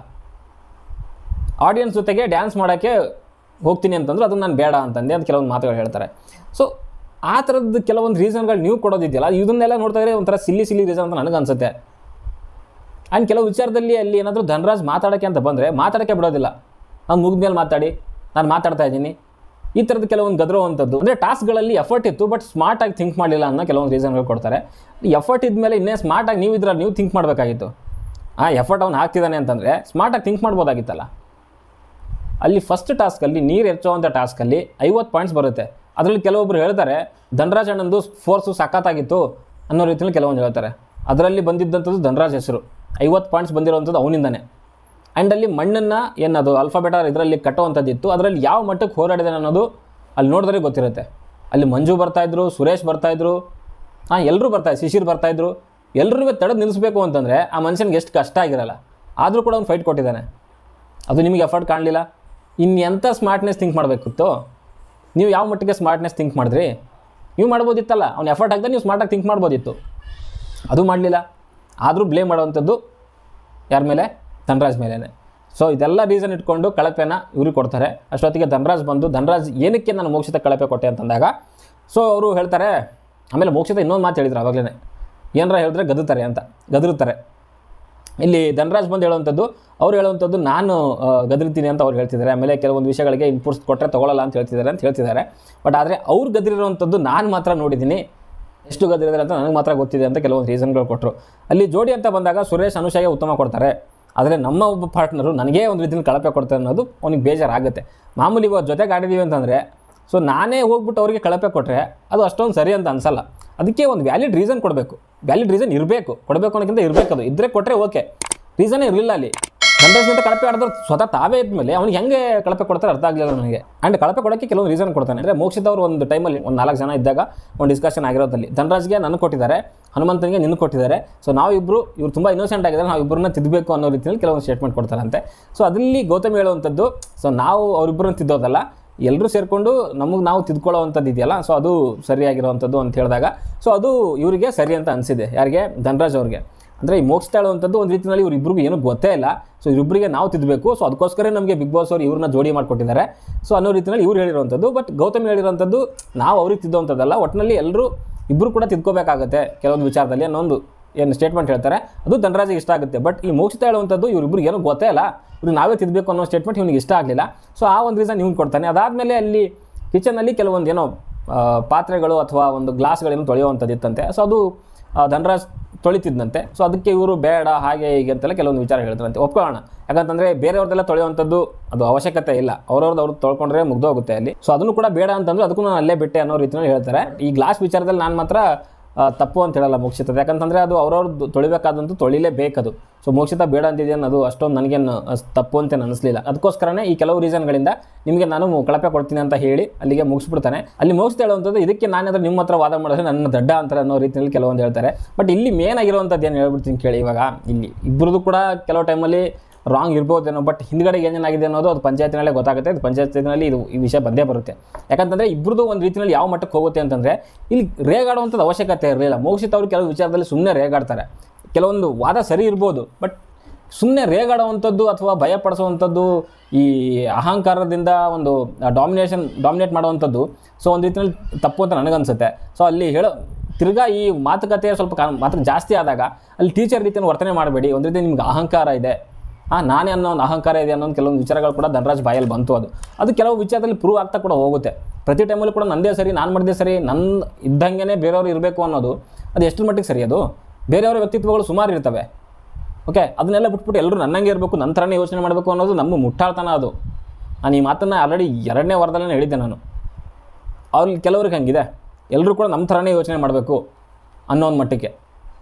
ಆಡಿಯನ್ಸ್ ಜೊತೆಗೆ ಡ್ಯಾನ್ಸ್ ಮಾಡೋಕ್ಕೆ ಹೋಗ್ತೀನಿ ಅಂತಂದ್ರು, ಅದನ್ನು ನಾನು ಬೇಡ ಅಂತಂದೆ ಅಂತ ಕೆಲವೊಂದು ಮಾತುಗಳು ಹೇಳ್ತಾರೆ. ಸೊ ಆ ಥರದ್ದು ಕೆಲವೊಂದು ರೀಸನ್ಗಳು ನೀವು ಕೊಡೋದಿದೆಯಲ್ಲ, ಇದನ್ನೆಲ್ಲ ನೋಡ್ತಾ ಇದ್ರೆ ಒಂಥರ ಸಿಲ್ಲಿ ಸಿಲ್ಲಿ ರೀಸನ್ ಅಂತ ನನಗೆ ಅನಿಸುತ್ತೆ. ಆ್ಯಂಡ್ ಕೆಲವು ವಿಚಾರದಲ್ಲಿ ಅಲ್ಲಿ ಏನಾದರೂ ಧನರಾಜ್ ಮಾತಾಡೋಕ್ಕೆ ಅಂತ ಬಂದರೆ ಮಾತಾಡೋಕ್ಕೆ ಬಿಡೋದಿಲ್ಲ. ನಾನು ಮುಗಿದ್ಮೇಲೆ ಮಾತಾಡಿ, ನಾನು ಮಾತಾಡ್ತಾ ಇದ್ದೀನಿ, ಈ ಥರದ್ದು ಕೆಲವೊಂದು ಗದರುವಂಥದ್ದು. ಅಂದರೆ ಟಾಸ್ಕ್ಗಳಲ್ಲಿ ಎಫರ್ಟ್ ಇತ್ತು, ಬಟ್ ಸ್ಮಾರ್ಟಾಗಿ ಥಿಂಕ್ ಮಾಡಲಿಲ್ಲ ಅನ್ನೋ ಕೆಲವೊಂದು ರೀಸನ್ಗಳು ಕೊಡ್ತಾರೆ. ಎಫರ್ಟ್ ಇದ್ಮೇಲೆ ಇನ್ನೇ ಸ್ಮಾರ್ಟಾಗಿ ನೀವು ಇದ್ರಲ್ಲಿ ನೀವು ಥಿಂಕ್ ಮಾಡಬೇಕಾಗಿತ್ತು. ಆ ಎಫರ್ಟ್ ಅವ್ನು ಹಾಕ್ತಿದ್ದಾನೆ ಅಂತಂದರೆ ಸ್ಮಾರ್ಟಾಗಿ ಥಿಂಕ್ ಮಾಡ್ಬೋದಾಗಿತ್ತಲ್ಲ. ಅಲ್ಲಿ ಫಸ್ಟ್ ಟಾಸ್ಕಲ್ಲಿ ನೀರು ಹೆಚ್ಚುವಂಥ ಟಾಸ್ಕಲ್ಲಿ ಐವತ್ತು ಪಾಯಿಂಟ್ಸ್ ಬರುತ್ತೆ. ಅದರಲ್ಲಿ ಕೆಲವೊಬ್ಬರು ಹೇಳ್ತಾರೆ ಧನರಾಜ್ ಅಣ್ಣಂದು ಫೋರ್ಸು ಸಖತ್ತಾಗಿತ್ತು ಅನ್ನೋ ರೀತಿಯಲ್ಲಿ ಕೆಲವೊಂದು ಹೇಳ್ತಾರೆ. ಅದರಲ್ಲಿ ಬಂದಿದ್ದಂಥದ್ದು ಧನರಾಜ್ ಹೆಸರು, ಐವತ್ತು ಪಾಯಿಂಟ್ಸ್ ಬಂದಿರೋವಂಥದ್ದು ಅವನಿಂದನೇ. ಆ್ಯಂಡ್ ಅಲ್ಲಿ ಮಣ್ಣನ್ನು ಏನದು ಅಲ್ಫಾಬೆಟರ್ ಇದರಲ್ಲಿ ಕಟ್ಟುವಂಥದ್ದಿತ್ತು, ಅದರಲ್ಲಿ ಯಾವ ಮಟ್ಟಕ್ಕೆ ಹೋರಾಡಿದೆ ಅನ್ನೋದು ಅಲ್ಲಿ ನೋಡಿದ್ರೆ ಗೊತ್ತಿರುತ್ತೆ. ಅಲ್ಲಿ ಮಂಜು ಬರ್ತಾಯಿದ್ರು, ಸುರೇಶ್ ಬರ್ತಾಯಿದ್ರು, ಹಾಂ ಎಲ್ಲರೂ ಬರ್ತಾಯಿದ್ರು, ಶಿಶಿರ್ ಬರ್ತಾಯಿದ್ರು. ಎಲ್ಲರೂ ತಡೆದು ನಿಲ್ಲಿಸಬೇಕು ಅಂತಂದರೆ ಆ ಮನುಷ್ಯನಿಗೆ ಎಷ್ಟು ಕಷ್ಟ ಆಗಿರಲ್ಲ. ಆದರೂ ಕೂಡ ಅವ್ನು ಫೈಟ್ ಕೊಟ್ಟಿದ್ದಾನೆ. ಅದು ನಿಮಗೆ ಎಫರ್ಟ್ ಕಾಣಲಿಲ್ಲ. ಇನ್ನೆಂಥ ಸ್ಮಾರ್ಟ್ನೆಸ್ ಥಿಂಕ್ ಮಾಡಬೇಕಿತ್ತು. ನೀವು ಯಾವ ಮಟ್ಟಿಗೆ ಸ್ಮಾರ್ಟ್ನೆಸ್ ಥಿಂಕ್ ಮಾಡಿದ್ರಿ? ನೀವು ಮಾಡ್ಬೋದಿತ್ತಲ್ಲ, ಅವ್ನು ಎಫರ್ಟ್ ಹಾಕಿದ್ರೆ ನೀವು ಸ್ಮಾರ್ಟಾಗಿ ಥಿಂಕ್ ಮಾಡ್ಬೋದಿತ್ತು. ಅದು ಮಾಡಲಿಲ್ಲ. ಆದರೂ ಬ್ಲೇಮ್ ಮಾಡೋವಂಥದ್ದು ಯಾರ ಮೇಲೆ? ಧನರಾಜ್ ಮೇಲೇ. ಸೊ ಇದೆಲ್ಲ ರೀಸನ್ ಇಟ್ಕೊಂಡು ಕಳಪೆನ ಇವ್ರಿಗೆ ಕೊಡ್ತಾರೆ. ಅಷ್ಟೊತ್ತಿಗೆ ಧನರಾಜ್ ಬಂದು, ಧನರಾಜ್ ಏನಕ್ಕೆ ನಾನು ಮೋಕ್ಷಿತ ಕಳಪೆ ಕೊಟ್ಟೆ ಅಂತಂದಾಗ ಸೊ ಅವರು ಹೇಳ್ತಾರೆ. ಆಮೇಲೆ ಮೋಕ್ಷಿತ ಇನ್ನೊಂದು ಮಾತು ಹೇಳಿದ್ರು ಆವಾಗಲೇ, ಏನಾರ ಹೇಳಿದ್ರೆ ಗದುತ್ತಾರೆ ಅಂತ, ಗದರುತ್ತಾರೆ. ಇಲ್ಲಿ ಧನರಾಜ್ ಬಂದು ಹೇಳುವಂಥದ್ದು, ಅವ್ರು ಹೇಳುವಂಥದ್ದು ನಾನು ಗದರ್ತೀನಿ ಅಂತ ಅವ್ರು ಹೇಳ್ತಿದ್ದಾರೆ. ಆಮೇಲೆ ಕೆಲವೊಂದು ವಿಷಯಗಳಿಗೆ ಇನ್ಪುಟ್ಸ್ ಕೊಟ್ಟರೆ ತೊಗೊಳ್ಳಲ್ಲ ಅಂತ ಹೇಳ್ತಿದ್ದಾರೆ ಅಂತ ಹೇಳ್ತಿದ್ದಾರೆ. ಬಟ್ ಆದರೆ ಅವ್ರು ಗದರಿರುವಂಥದ್ದು ನಾನು ಮಾತ್ರ ನೋಡಿದ್ದೀನಿ, ಎಷ್ಟು ಗದರಿದ್ದಾರೆ ಅಂತ ನನಗೆ ಮಾತ್ರ ಗೊತ್ತಿದೆ ಅಂತ ಕೆಲವೊಂದು ರೀಸನ್ಗಳು ಕೊಟ್ಟರು. ಅಲ್ಲಿ ಜೋಡಿ ಅಂತ ಬಂದಾಗ ಸುರೇಶ್ ಅನುಷಾಗೆ ಉತ್ತಮ ಕೊಡ್ತಾರೆ. ಆದರೆ ನಮ್ಮ ಒಬ್ಬ ಪಾರ್ಟ್ನರು ನನಗೇ ಒಂದು ರೀತಿಯಲ್ಲಿ ಕಳಪೆ ಕೊಡ್ತಾರೆ ಅನ್ನೋದು ಅವ್ನಿಗೆ ಬೇಜಾರಾಗುತ್ತೆ. ಮಾಮೂಲಿ ಇವಾಗ ಜೊತೆಗೆ ಆಡಿದ್ದೀವಿ ಅಂತಂದರೆ ಸೊ ನಾನೇ ಹೋಗ್ಬಿಟ್ಟು ಅವ್ರಿಗೆ ಕಳಪೆ ಕೊಟ್ಟರೆ ಅದು ಅಷ್ಟೊಂದು ಸರಿ ಅಂತ ಅನಿಸಲ್ಲ. ಅದಕ್ಕೆ ಒಂದು ವ್ಯಾಲಿಡ್ ರೀಸನ್ ಕೊಡಬೇಕು. ವ್ಯಾಲಿಡ್ ರೀಸನ್ ಇರಬೇಕು, ಕೊಡಬೇಕು ಅನ್ನೋಕ್ಕಿಂತ ಇರಬೇಕು. ಅದು ಇದ್ದರೆ ಕೊಟ್ಟರೆ ಓಕೆ. ರೀಸನೇ ಇರಲಿಲ್ಲ ಅಲ್ಲಿ. ಧನರಾಜ್ಗಿಂತ ಕಳಪೆ ಆಡಿದ್ರು ಸ್ವತಃ ತಾವೇ ಇದ್ಮೇಲೆ ಅವ್ನಿಗೆ ಹೆಂಗೆ ಕಳಪೆ ಕೊಡ್ತಾರೆ ಅರ್ಥ ಆಗಲಿಲ್ಲ ನನಗೆ. ಆ್ಯಂಡ್ ಕಳಪೆ ಕೊಡೋಕ್ಕೆ ಕೆಲವೊಂದು ರೀಸನ್ ಕೊಡ್ತಾನೆ. ಅಂದರೆ ಮೋಕ್ಷಿತ್ ಅವರು ಒಂದು ಟೈಮಲ್ಲಿ ಒಂದು ನಾಲ್ಕು ಜನ ಇದ್ದಾಗ ಒಂದು ಡಿಸ್ಕಷನ್ ಆಗಿರೋದಲ್ಲಿ ಧನರಾಜ್ಗೆ ನನಗೆ ಕೊಟ್ಟಿದ್ದಾರೆ, ಹನುಮಂತನಿಗೆ ನಿನ್ನ ಕೊಟ್ಟಿದ್ದಾರೆ, ಸೊ ನಾವಿಬ್ಬರು ಇವ್ರು ತುಂಬ ಇನ್ನೋಸೆಂಟ್ ಆಗಿದ್ದಾರೆ, ನಾವು ಇಬ್ಬರನ್ನ ತಿದ್ದಬೇಕು ಅನ್ನೋ ರೀತಿಯಲ್ಲಿ ಕೆಲವೊಂದು ಸ್ಟೇಟ್ಮೆಂಟ್ ಕೊಡ್ತಾರಂತೆ. ಸೊ ಅದರಲ್ಲಿ ಗೌತಮ್ ಹೇಳುವಂಥದ್ದು, ಸೊ ನಾವು ಅವರಿಬ್ಬರನ್ನ ತಿದ್ದೋದಲ್ಲ, ಎಲ್ಲರೂ ಸೇರಿಕೊಂಡು ನಮಗೆ ನಾವು ತಿದ್ಕೊಳ್ಳೋವಂಥದ್ದು ಇದೆಯಲ್ಲ, ಸೊ ಅದು ಸರಿಯಾಗಿರೋವಂಥದ್ದು ಅಂತ ಹೇಳಿದಾಗ ಸೊ ಅದು ಇವರಿಗೆ ಸರಿ ಅಂತ ಅನಿಸಿದೆ. ಯಾರಿಗೆ? ಧನರಾಜ್ ಅವ್ರಿಗೆ. ಅಂದರೆ ಈ ಮೋಕ್ಷ ಹೇಳುವಂಥದ್ದು ಒಂದು ರೀತಿಯಲ್ಲಿ ಇವ್ರು ಇಬ್ಬರಿಗೂ ಏನೂ ಗೊತ್ತೇ ಇಲ್ಲ, ಸೊ ಇವರಿಬ್ಬರಿಗೆ ನಾವು ತಿದ್ದಬೇಕು, ಸೊ ಅದಕ್ಕೋಸ್ಕರ ನಮಗೆ ಬಿಗ್ ಬಾಸ್ ಅವರು ಇವ್ರನ್ನ ಜೋಡಿ ಮಾಡಿಕೊಟ್ಟಿದ್ದಾರೆ, ಸೊ ಅನ್ನೋ ರೀತಿಯಲ್ಲಿ ಇವ್ರು ಹೇಳಿರೋವಂಥದ್ದು. ಬಟ್ ಗೌತಮ್ ಹೇಳಿರೋವಂಥದ್ದು ನಾವು ಅವ್ರಿಗೆ ತಿದ್ದೋವಂಥದ್ದಲ್ಲ, ಒಟ್ಟಿನಲ್ಲಿ ಎಲ್ಲರೂ ಇಬ್ಬರು ಕೂಡ ತಿದ್ಕೋಬೇಕಾಗುತ್ತೆ ಕೆಲವೊಂದು ವಿಚಾರದಲ್ಲಿ ಅನ್ನೊಂದು ಏನು ಸ್ಟೇಟ್ಮೆಂಟ್ ಹೇಳ್ತಾರೆ, ಅದು ಧನರಾಜಿಗೆ ಇಷ್ಟ ಆಗುತ್ತೆ. ಬಟ್ ಈ ಮೋಕ್ಷ ಹೇಳುವಂಥದ್ದು ಇವರಿಬ್ಬರಿಗೆ ಏನೂ ಗೊತ್ತೇ ಇಲ್ಲ, ಇವ್ರು ನಾವೇ ತಿದ್ದಬೇಕು ಅನ್ನೋ ಸ್ಟೇಟ್ಮೆಂಟ್ ಇವ್ನಿಗೆ ಇಷ್ಟ ಆಗಲಿಲ್ಲ. ಸೊ ಆ ಒಂದು ರೀಸನ್ ಇವ್ನು ಕೊಡ್ತಾನೆ. ಅದಾದಮೇಲೆ ಅಲ್ಲಿ ಕಿಚನಲ್ಲಿ ಕೆಲವೊಂದು ಏನೋ ಪಾತ್ರೆಗಳು ಅಥವಾ ಒಂದು ಗ್ಲಾಸ್ಗಳೇನೋ ತೊಳೆಯುವಂಥದ್ದು ಇತ್ತಂತೆ, ಸೊ ಅದು ಧನರಾಜ್ ತೊಳಿತಿದ್ದಂತೆ. ಸೊ ಅದಕ್ಕೆ ಇವರು ಬೇಡ ಹಾಗೆ ಹೀಗೆ ಅಂತೆಲ್ಲ ಕೆಲವೊಂದು ವಿಚಾರ ಹೇಳ್ತಾರಂತೆ. ಒಪ್ಕೊಳ್ಳೋಣ, ಯಾಕಂತಂದರೆ ಬೇರೆಯವ್ರದ್ದೆಲ್ಲ ತೊಳೆಯುವಂಥದ್ದು ಅದು ಅವಶ್ಯಕತೆ ಇಲ್ಲ, ಅವ್ರವ್ರದ್ದು ಅವ್ರು ತೊಳ್ಕೊಂಡ್ರೆ ಮುಗ್ದೋಗುತ್ತೆ ಅಲ್ಲಿ. ಸೊ ಅದನ್ನು ಕೂಡ ಬೇಡ ಅಂತಂದ್ರೆ ಅದಕ್ಕೂ ನಾನು ಅಲ್ಲೇ ಬಿಟ್ಟೆ ಅನ್ನೋ ರೀತಿಯಲ್ಲಿ ಹೇಳ್ತಾರೆ. ಈ ಗ್ಲಾಸ್ ವಿಚಾರದಲ್ಲಿ ನಾನು ಮಾತ್ರ ತಪ್ಪು ಅಂತ ಹೇಳಲ್ಲ ಮೋಕ್ಷಿತ, ಯಾಕಂತಂದರೆ ಅದು ಅವ್ರವ್ರದ್ದು ತೊಳಿಬೇಕಾದಂತೂ ತೊಳಿಲೇಬೇಕದು. ಸೊ ಮೋಕ್ಷಿತ ಬೇಡ ಅಂತಿದೆ ಅನ್ನೋದು ಅಷ್ಟೊಂದು ನನಗೇನು ತಪ್ಪು ಅಂತ ಅನಿಸ್ಲಿಲ್ಲ. ಅದಕ್ಕೋಸ್ಕರನೇ ಈ ಕೆಲವು ರೀಸನ್ಗಳಿಂದ ನಿಮಗೆ ನಾನು ಕಳಪೆ ಕೊಡ್ತೀನಿ ಅಂತ ಹೇಳಿ ಅಲ್ಲಿಗೆ ಮುಗಿಸ್ಬಿಡ್ತಾನೆ. ಅಲ್ಲಿ ಮುಗಿಸ್ತಾ ಹೇಳುವಂಥದ್ದು, ಇದಕ್ಕೆ ನಾನಾದ್ರೆ ನಿಮ್ಮ ಹತ್ರ ವಾದ ಮಾಡಿದ್ರೆ ನನ್ನ ದಡ್ಡ ಅಂತಾರೆ ಅನ್ನೋ ರೀತಿಯಲ್ಲಿ ಕೆಲವೊಂದು ಹೇಳ್ತಾರೆ. ಬಟ್ ಇಲ್ಲಿ ಮೇನ್ ಆಗಿರುವಂಥದ್ದು ಏನು ಹೇಳ್ಬಿಡ್ತೀನಿ ಕೇಳಿ. ಇವಾಗ ಇಲ್ಲಿ ಇಬ್ಬರದು ಕೂಡ ಕೆಲವು ಟೈಮಲ್ಲಿ ರಾಂಗ್ ಇರ್ಬೋದೇನೋ, ಬಟ್ ಹಿಂದ್ಗಡೆಗೆ ಏನೇನಾಗಿದೆ ಅನ್ನೋದು ಅದು ಪಂಚಾಯತಿನಲ್ಲೇ ಗೊತ್ತಾಗುತ್ತೆ. ಅದು ಪಂಚಾಯತಿನಲ್ಲಿ ಇದು ಈ ವಿಷಯ ಬಂದೇ ಬರುತ್ತೆ. ಯಾಕಂತಂದರೆ ಇಬ್ಬರದು ಒಂದು ರೀತಿಯಲ್ಲಿ ಯಾವ ಮಟ್ಟಕ್ಕೆ ಹೋಗುತ್ತೆ ಅಂತಂದರೆ ಇಲ್ಲಿ ರೇಗಾಡುವಂಥದ್ದು ಅವಶ್ಯಕತೆ ಇರಲಿಲ್ಲ. ಮೋಕ್ಷಿತ್ ಅವರು ಕೆಲವು ವಿಚಾರದಲ್ಲಿ ಸುಮ್ಮನೆ ರೇಗಾಡ್ತಾರೆ, ಕೆಲವೊಂದು ವಾದ ಸರಿ ಇರ್ಬೋದು, ಬಟ್ ಸುಮ್ಮನೆ ರೇಗಾಡುವಂಥದ್ದು ಅಥವಾ ಭಯಪಡಿಸುವಂಥದ್ದು, ಈ ಅಹಂಕಾರದಿಂದ ಒಂದು ಡಾಮಿನೇಷನ್ ಡಾಮಿನೇಟ್ ಮಾಡುವಂಥದ್ದು, ಸೊ ಒಂದು ರೀತಿಯಲ್ಲಿ ತಪ್ಪು ಅಂತ ನನಗನ್ಸುತ್ತೆ. ಸೊ ಅಲ್ಲಿ ಹೇಳೋ ತಿರ್ಗಾ ಈ ಮಾತುಕತೆ ಸ್ವಲ್ಪ ಕಾ ಮಾತು ಜಾಸ್ತಿ ಆದಾಗ ಅಲ್ಲಿ ಟೀಚರ್ ರೀತಿಯನ್ನು ವರ್ತನೆ ಮಾಡಬೇಡಿ, ಒಂದು ರೀತಿ ನಿಮ್ಗೆ ಅಹಂಕಾರ ಇದೆ, ಹಾಂ ನಾನೇ ಅನ್ನೋ ಒಂದು ಅಹಂಕಾರ ಇದೆ ಅನ್ನೋ ಕೆಲವೊಂದು ವಿಚಾರಗಳು ಕೂಡ ಧನರಾಜ್ ಬಾಯಲ್ಲಿ ಬಂತು. ಅದು ಅದು ಕೆಲವು ವಿಚಾರದಲ್ಲಿ ಪ್ರೂವ್ ಆಗ್ತಾ ಕೂಡ ಹೋಗುತ್ತೆ. ಪ್ರತಿ ಟೈಮಲ್ಲೂ ಕೂಡ ನಂದೇ ಸರಿ, ನಾನು ಮಾಡಿದೆ ಸರಿ, ನನ್ನ ಇದ್ದಂಗೆ ಬೇರೆಯವರು ಇರಬೇಕು ಅನ್ನೋದು ಅದು ಎಷ್ಟು ಮಟ್ಟಿಗೆ ಸರಿ? ಅದು ಬೇರೆಯವರ ವ್ಯಕ್ತಿತ್ವಗಳು ಸುಮಾರು ಇರ್ತವೆ. ಓಕೆ, ಅದನ್ನೆಲ್ಲ ಬಿಟ್ಬಿಟ್ಟು ಎಲ್ಲರೂ ನನ್ನಂಗೆ ಇರಬೇಕು, ನನ್ನ ಥರನೇ ಯೋಚನೆ ಮಾಡಬೇಕು ಅನ್ನೋದು ನಮ್ಮ ಮುಟ್ಟಾಳ್ತನ. ಅದು ನಾನು ಈ ಮಾತನ್ನು ಆಲ್ರೆಡಿ ಎರಡನೇ ವಾರದಲ್ಲೇ ಹೇಳಿದ್ದೆ ನಾನು. ಅವ್ರಿಗೆ ಕೆಲವ್ರಿಗೆ ಹಂಗಿದೆ, ಎಲ್ಲರೂ ಕೂಡ ನಮ್ಮ ಥರನೇ ಯೋಚನೆ ಮಾಡಬೇಕು ಅನ್ನೋ ಒಂದು ಮಟ್ಟಕ್ಕೆ.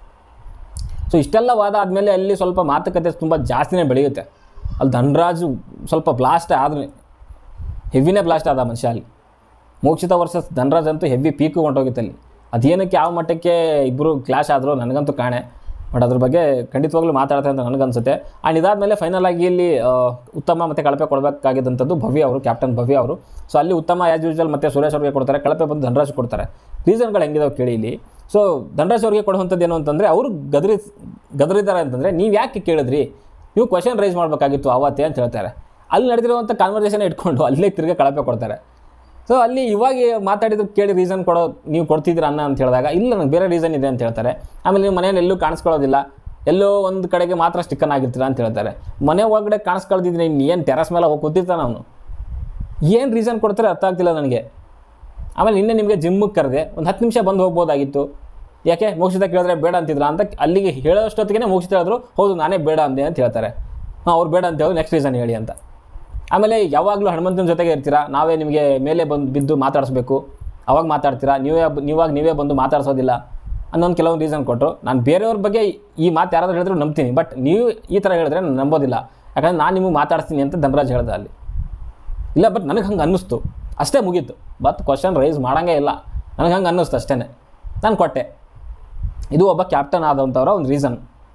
ಸೊ ಇಷ್ಟೆಲ್ಲ ವಾದ ಆದಮೇಲೆ ಅಲ್ಲಿ ಸ್ವಲ್ಪ ಮಾತುಕತೆ ತುಂಬ ಜಾಸ್ತಿನೇ ಬೆಳೆಯುತ್ತೆ. ಅಲ್ಲಿ ಧನರಾಜು ಸ್ವಲ್ಪ ಬ್ಲಾಸ್ಟ್ ಆದ್ರೆ ಹೆವಿನೇ ಬ್ಲಾಸ್ಟ್ ಆದ ಮನುಷ್ಯ ಅಲ್ಲಿ. ಮೋಕ್ಷಿತ ವರ್ಸಸ್ ಧನರಾಜ್ ಅಂತೂ ಹೆವಿ ಪೀಕು ಹೊಂಟೋಗಿತ್ತು ಅಲ್ಲಿ. ಅದೇನಕ್ಕೆ ಯಾವ ಮಟ್ಟಕ್ಕೆ ಇಬ್ಬರು ಕ್ಲಾಶ್ ಆದರೂ ನನಗಂತೂ ಕಾಣೆ. ಬಟ್ ಅದ್ರ ಬಗ್ಗೆ ಖಂಡಿತವಾಗ್ಲೂ ಮಾತಾಡ್ತಾರೆ ಅಂತ ನನಗನ್ಸುತ್ತೆ. ಆ್ಯಂಡ್ ಇದಾದಮೇಲೆ ಫೈನಲ್ ಆಗಿ ಇಲ್ಲಿ ಉತ್ತಮ ಮತ್ತು ಕಳಪೆ ಕೊಡಬೇಕಾಗಿದ್ದಂಥದ್ದು ಭವ್ಯ ಅವರು, ಕ್ಯಾಪ್ಟನ್ ಭವ್ಯ ಅವರು. ಸೊ ಅಲ್ಲಿ ಉತ್ತಮ ಆ್ಯಸ್ ಯೂಶುವಲ್ ಮತ್ತು ಸುರೇಶ್ ಅವ್ರಿಗೆ ಕೊಡ್ತಾರೆ, ಕಳಪೆ ಬಂದು ಧನರಾಜ್ ಕೊಡ್ತಾರೆ. ರೀಸನ್ಗಳು ಹೆಂಗಿದಾವೆ ಕೇಳಿ ಇಲ್ಲಿ. ಸೊ ಧನರಾಜ್ ಅವ್ರಿಗೆ ಕೊಡುವಂಥದ್ದು ಏನು ಅಂತಂದರೆ, ಅವರು ಗದರಿ ಗದರಿದ್ದಾರೆ ಅಂತಂದರೆ ನೀವು ಯಾಕೆ ಕೇಳಿದ್ರಿ, ನೀವು ಕ್ವಶನ್ ರೈಸ್ ಮಾಡಬೇಕಾಗಿತ್ತು ಆವತ್ತೇ ಅಂತ ಹೇಳ್ತಾರೆ. ಅಲ್ಲಿ ನಡೆದಿರುವಂಥ ಕಾನ್ವರ್ಸೇಷನ್ ಇಟ್ಕೊಂಡು ಅಲ್ಲೇ ತಿರ್ಗಿ ಕಳಪೆ ಕೊಡ್ತಾರೆ. ಸೊ ಅಲ್ಲಿ ಇವಾಗ ಮಾತಾಡಿದ್ರು ಕೇಳಿ ರೀಸನ್ ಕೊಡೋ ನೀವು ಕೊಡ್ತಿದ್ದೀರ ಅನ್ನ ಅಂತ ಹೇಳಿದಾಗ, ಇಲ್ಲ ನನಗೆ ಬೇರೆ ರೀಸನ್ ಇದೆ ಅಂತ ಹೇಳ್ತಾರೆ. ಆಮೇಲೆ ನೀವು ಮನೆಯಲ್ಲಿ ಎಲ್ಲೂ ಕಾಣಿಸ್ಕೊಳ್ಳೋದಿಲ್ಲ, ಎಲ್ಲೋ ಒಂದು ಕಡೆಗೆ ಮಾತ್ರ ಸ್ಟಿಕ್ಕನ್ ಆಗಿರ್ತೀರ ಅಂತ ಹೇಳ್ತಾರೆ. ಮನೆ ಒಳಗಡೆ ಕಾಣಿಸ್ಕೊಳ್ತಿದ್ದೀನಿ, ಇನ್ನು ಏನು ಟೆರಸ್ ಮೇಲೆ ಹೋಗಿ ಕೂತಿರ್ತಾನೆ ಅವನು. ಏನು ರೀಸನ್ ಕೊಡ್ತಾರೆ ಅರ್ಥ ಆಗ್ತಿಲ್ಲ ನನಗೆ. ಆಮೇಲೆ ನಿನ್ನೆ ನಿಮಗೆ ಜಿಮ್ಮಿಗೆ ಕರೆದೆ, ಒಂದು ಹತ್ತು ನಿಮಿಷ ಬಂದು ಹೋಗ್ಬೋದಾಗಿತ್ತು, ಯಾಕೆ ಮೋಕ್ಷಿತ ಕೇಳಿದ್ರೆ ಬೇಡ ಅಂತಿದ್ರ ಅಂತ ಅಲ್ಲಿಗೆ ಹೇಳೋಷ್ಟೊತ್ತಿಗೆ ಮೋಕ್ಷಿತ ಹೇಳಿದ್ರು ಹೌದು ನಾನೇ ಬೇಡ ಅಂದೆ ಅಂತ ಹೇಳ್ತಾರೆ. ಹಾಂ ಅವ್ರು ಬೇಡ ಅಂತ ಹೇಳಿ ನೆಕ್ಸ್ಟ್ ರೀಸನ್ ಹೇಳಿ ಅಂತ. ಆಮೇಲೆ ಯಾವಾಗಲೂ ಹನುಮಂತನ ಜೊತೆಗೆ ಇರ್ತೀರಾ, ನಾವೇ ನಿಮಗೆ ಮೇಲೆ ಬಂದು ಬಿದ್ದು ಮಾತಾಡಿಸ್ಬೇಕು, ಅವಾಗ ಮಾತಾಡ್ತೀರಾ, ನೀವೇ ನೀವಾಗ ನೀವೇ ಬಂದು ಮಾತಾಡ್ಸೋದಿಲ್ಲ ಅನ್ನೊಂದು ಕೆಲವೊಂದು ರೀಸನ್ ಕೊಟ್ಟರು. ನಾನು ಬೇರೆಯವ್ರ ಬಗ್ಗೆ ಈ ಮಾತು ಯಾರಾದರೂ ಹೇಳಿದ್ರು ನಂಬ್ತೀನಿ, ಬಟ್ ನೀವು ಈ ಥರ ಹೇಳಿದ್ರೆ ನಾನು ನಂಬೋದಿಲ್ಲ, ಯಾಕಂದರೆ ನಾನು ನಿಮಗೆ ಮಾತಾಡ್ತೀನಿ ಅಂತ ಧನರಾಜ್ ಹೇಳ್ದೆ ಅಲ್ಲಿ. ಇಲ್ಲ ಬಟ್ ನನಗೆ ಹಂಗೆ ಅನ್ನಿಸ್ತು, ಅಷ್ಟೇ ಮುಗೀತು. ಬಟ್ ಕ್ವಶನ್ ರೈಸ್ ಮಾಡೋಂಗೇ ಇಲ್ಲ, ನನಗೆ ಹಂಗೆ ಅನ್ನಿಸ್ತು ಅಷ್ಟೇ, ನಾನು ಕೊಟ್ಟೆ. ಇದು ಒಬ್ಬ ಕ್ಯಾಪ್ಟನ್ ಆದಂಥವ್ರ ಒಂದು ರೀಸನ್.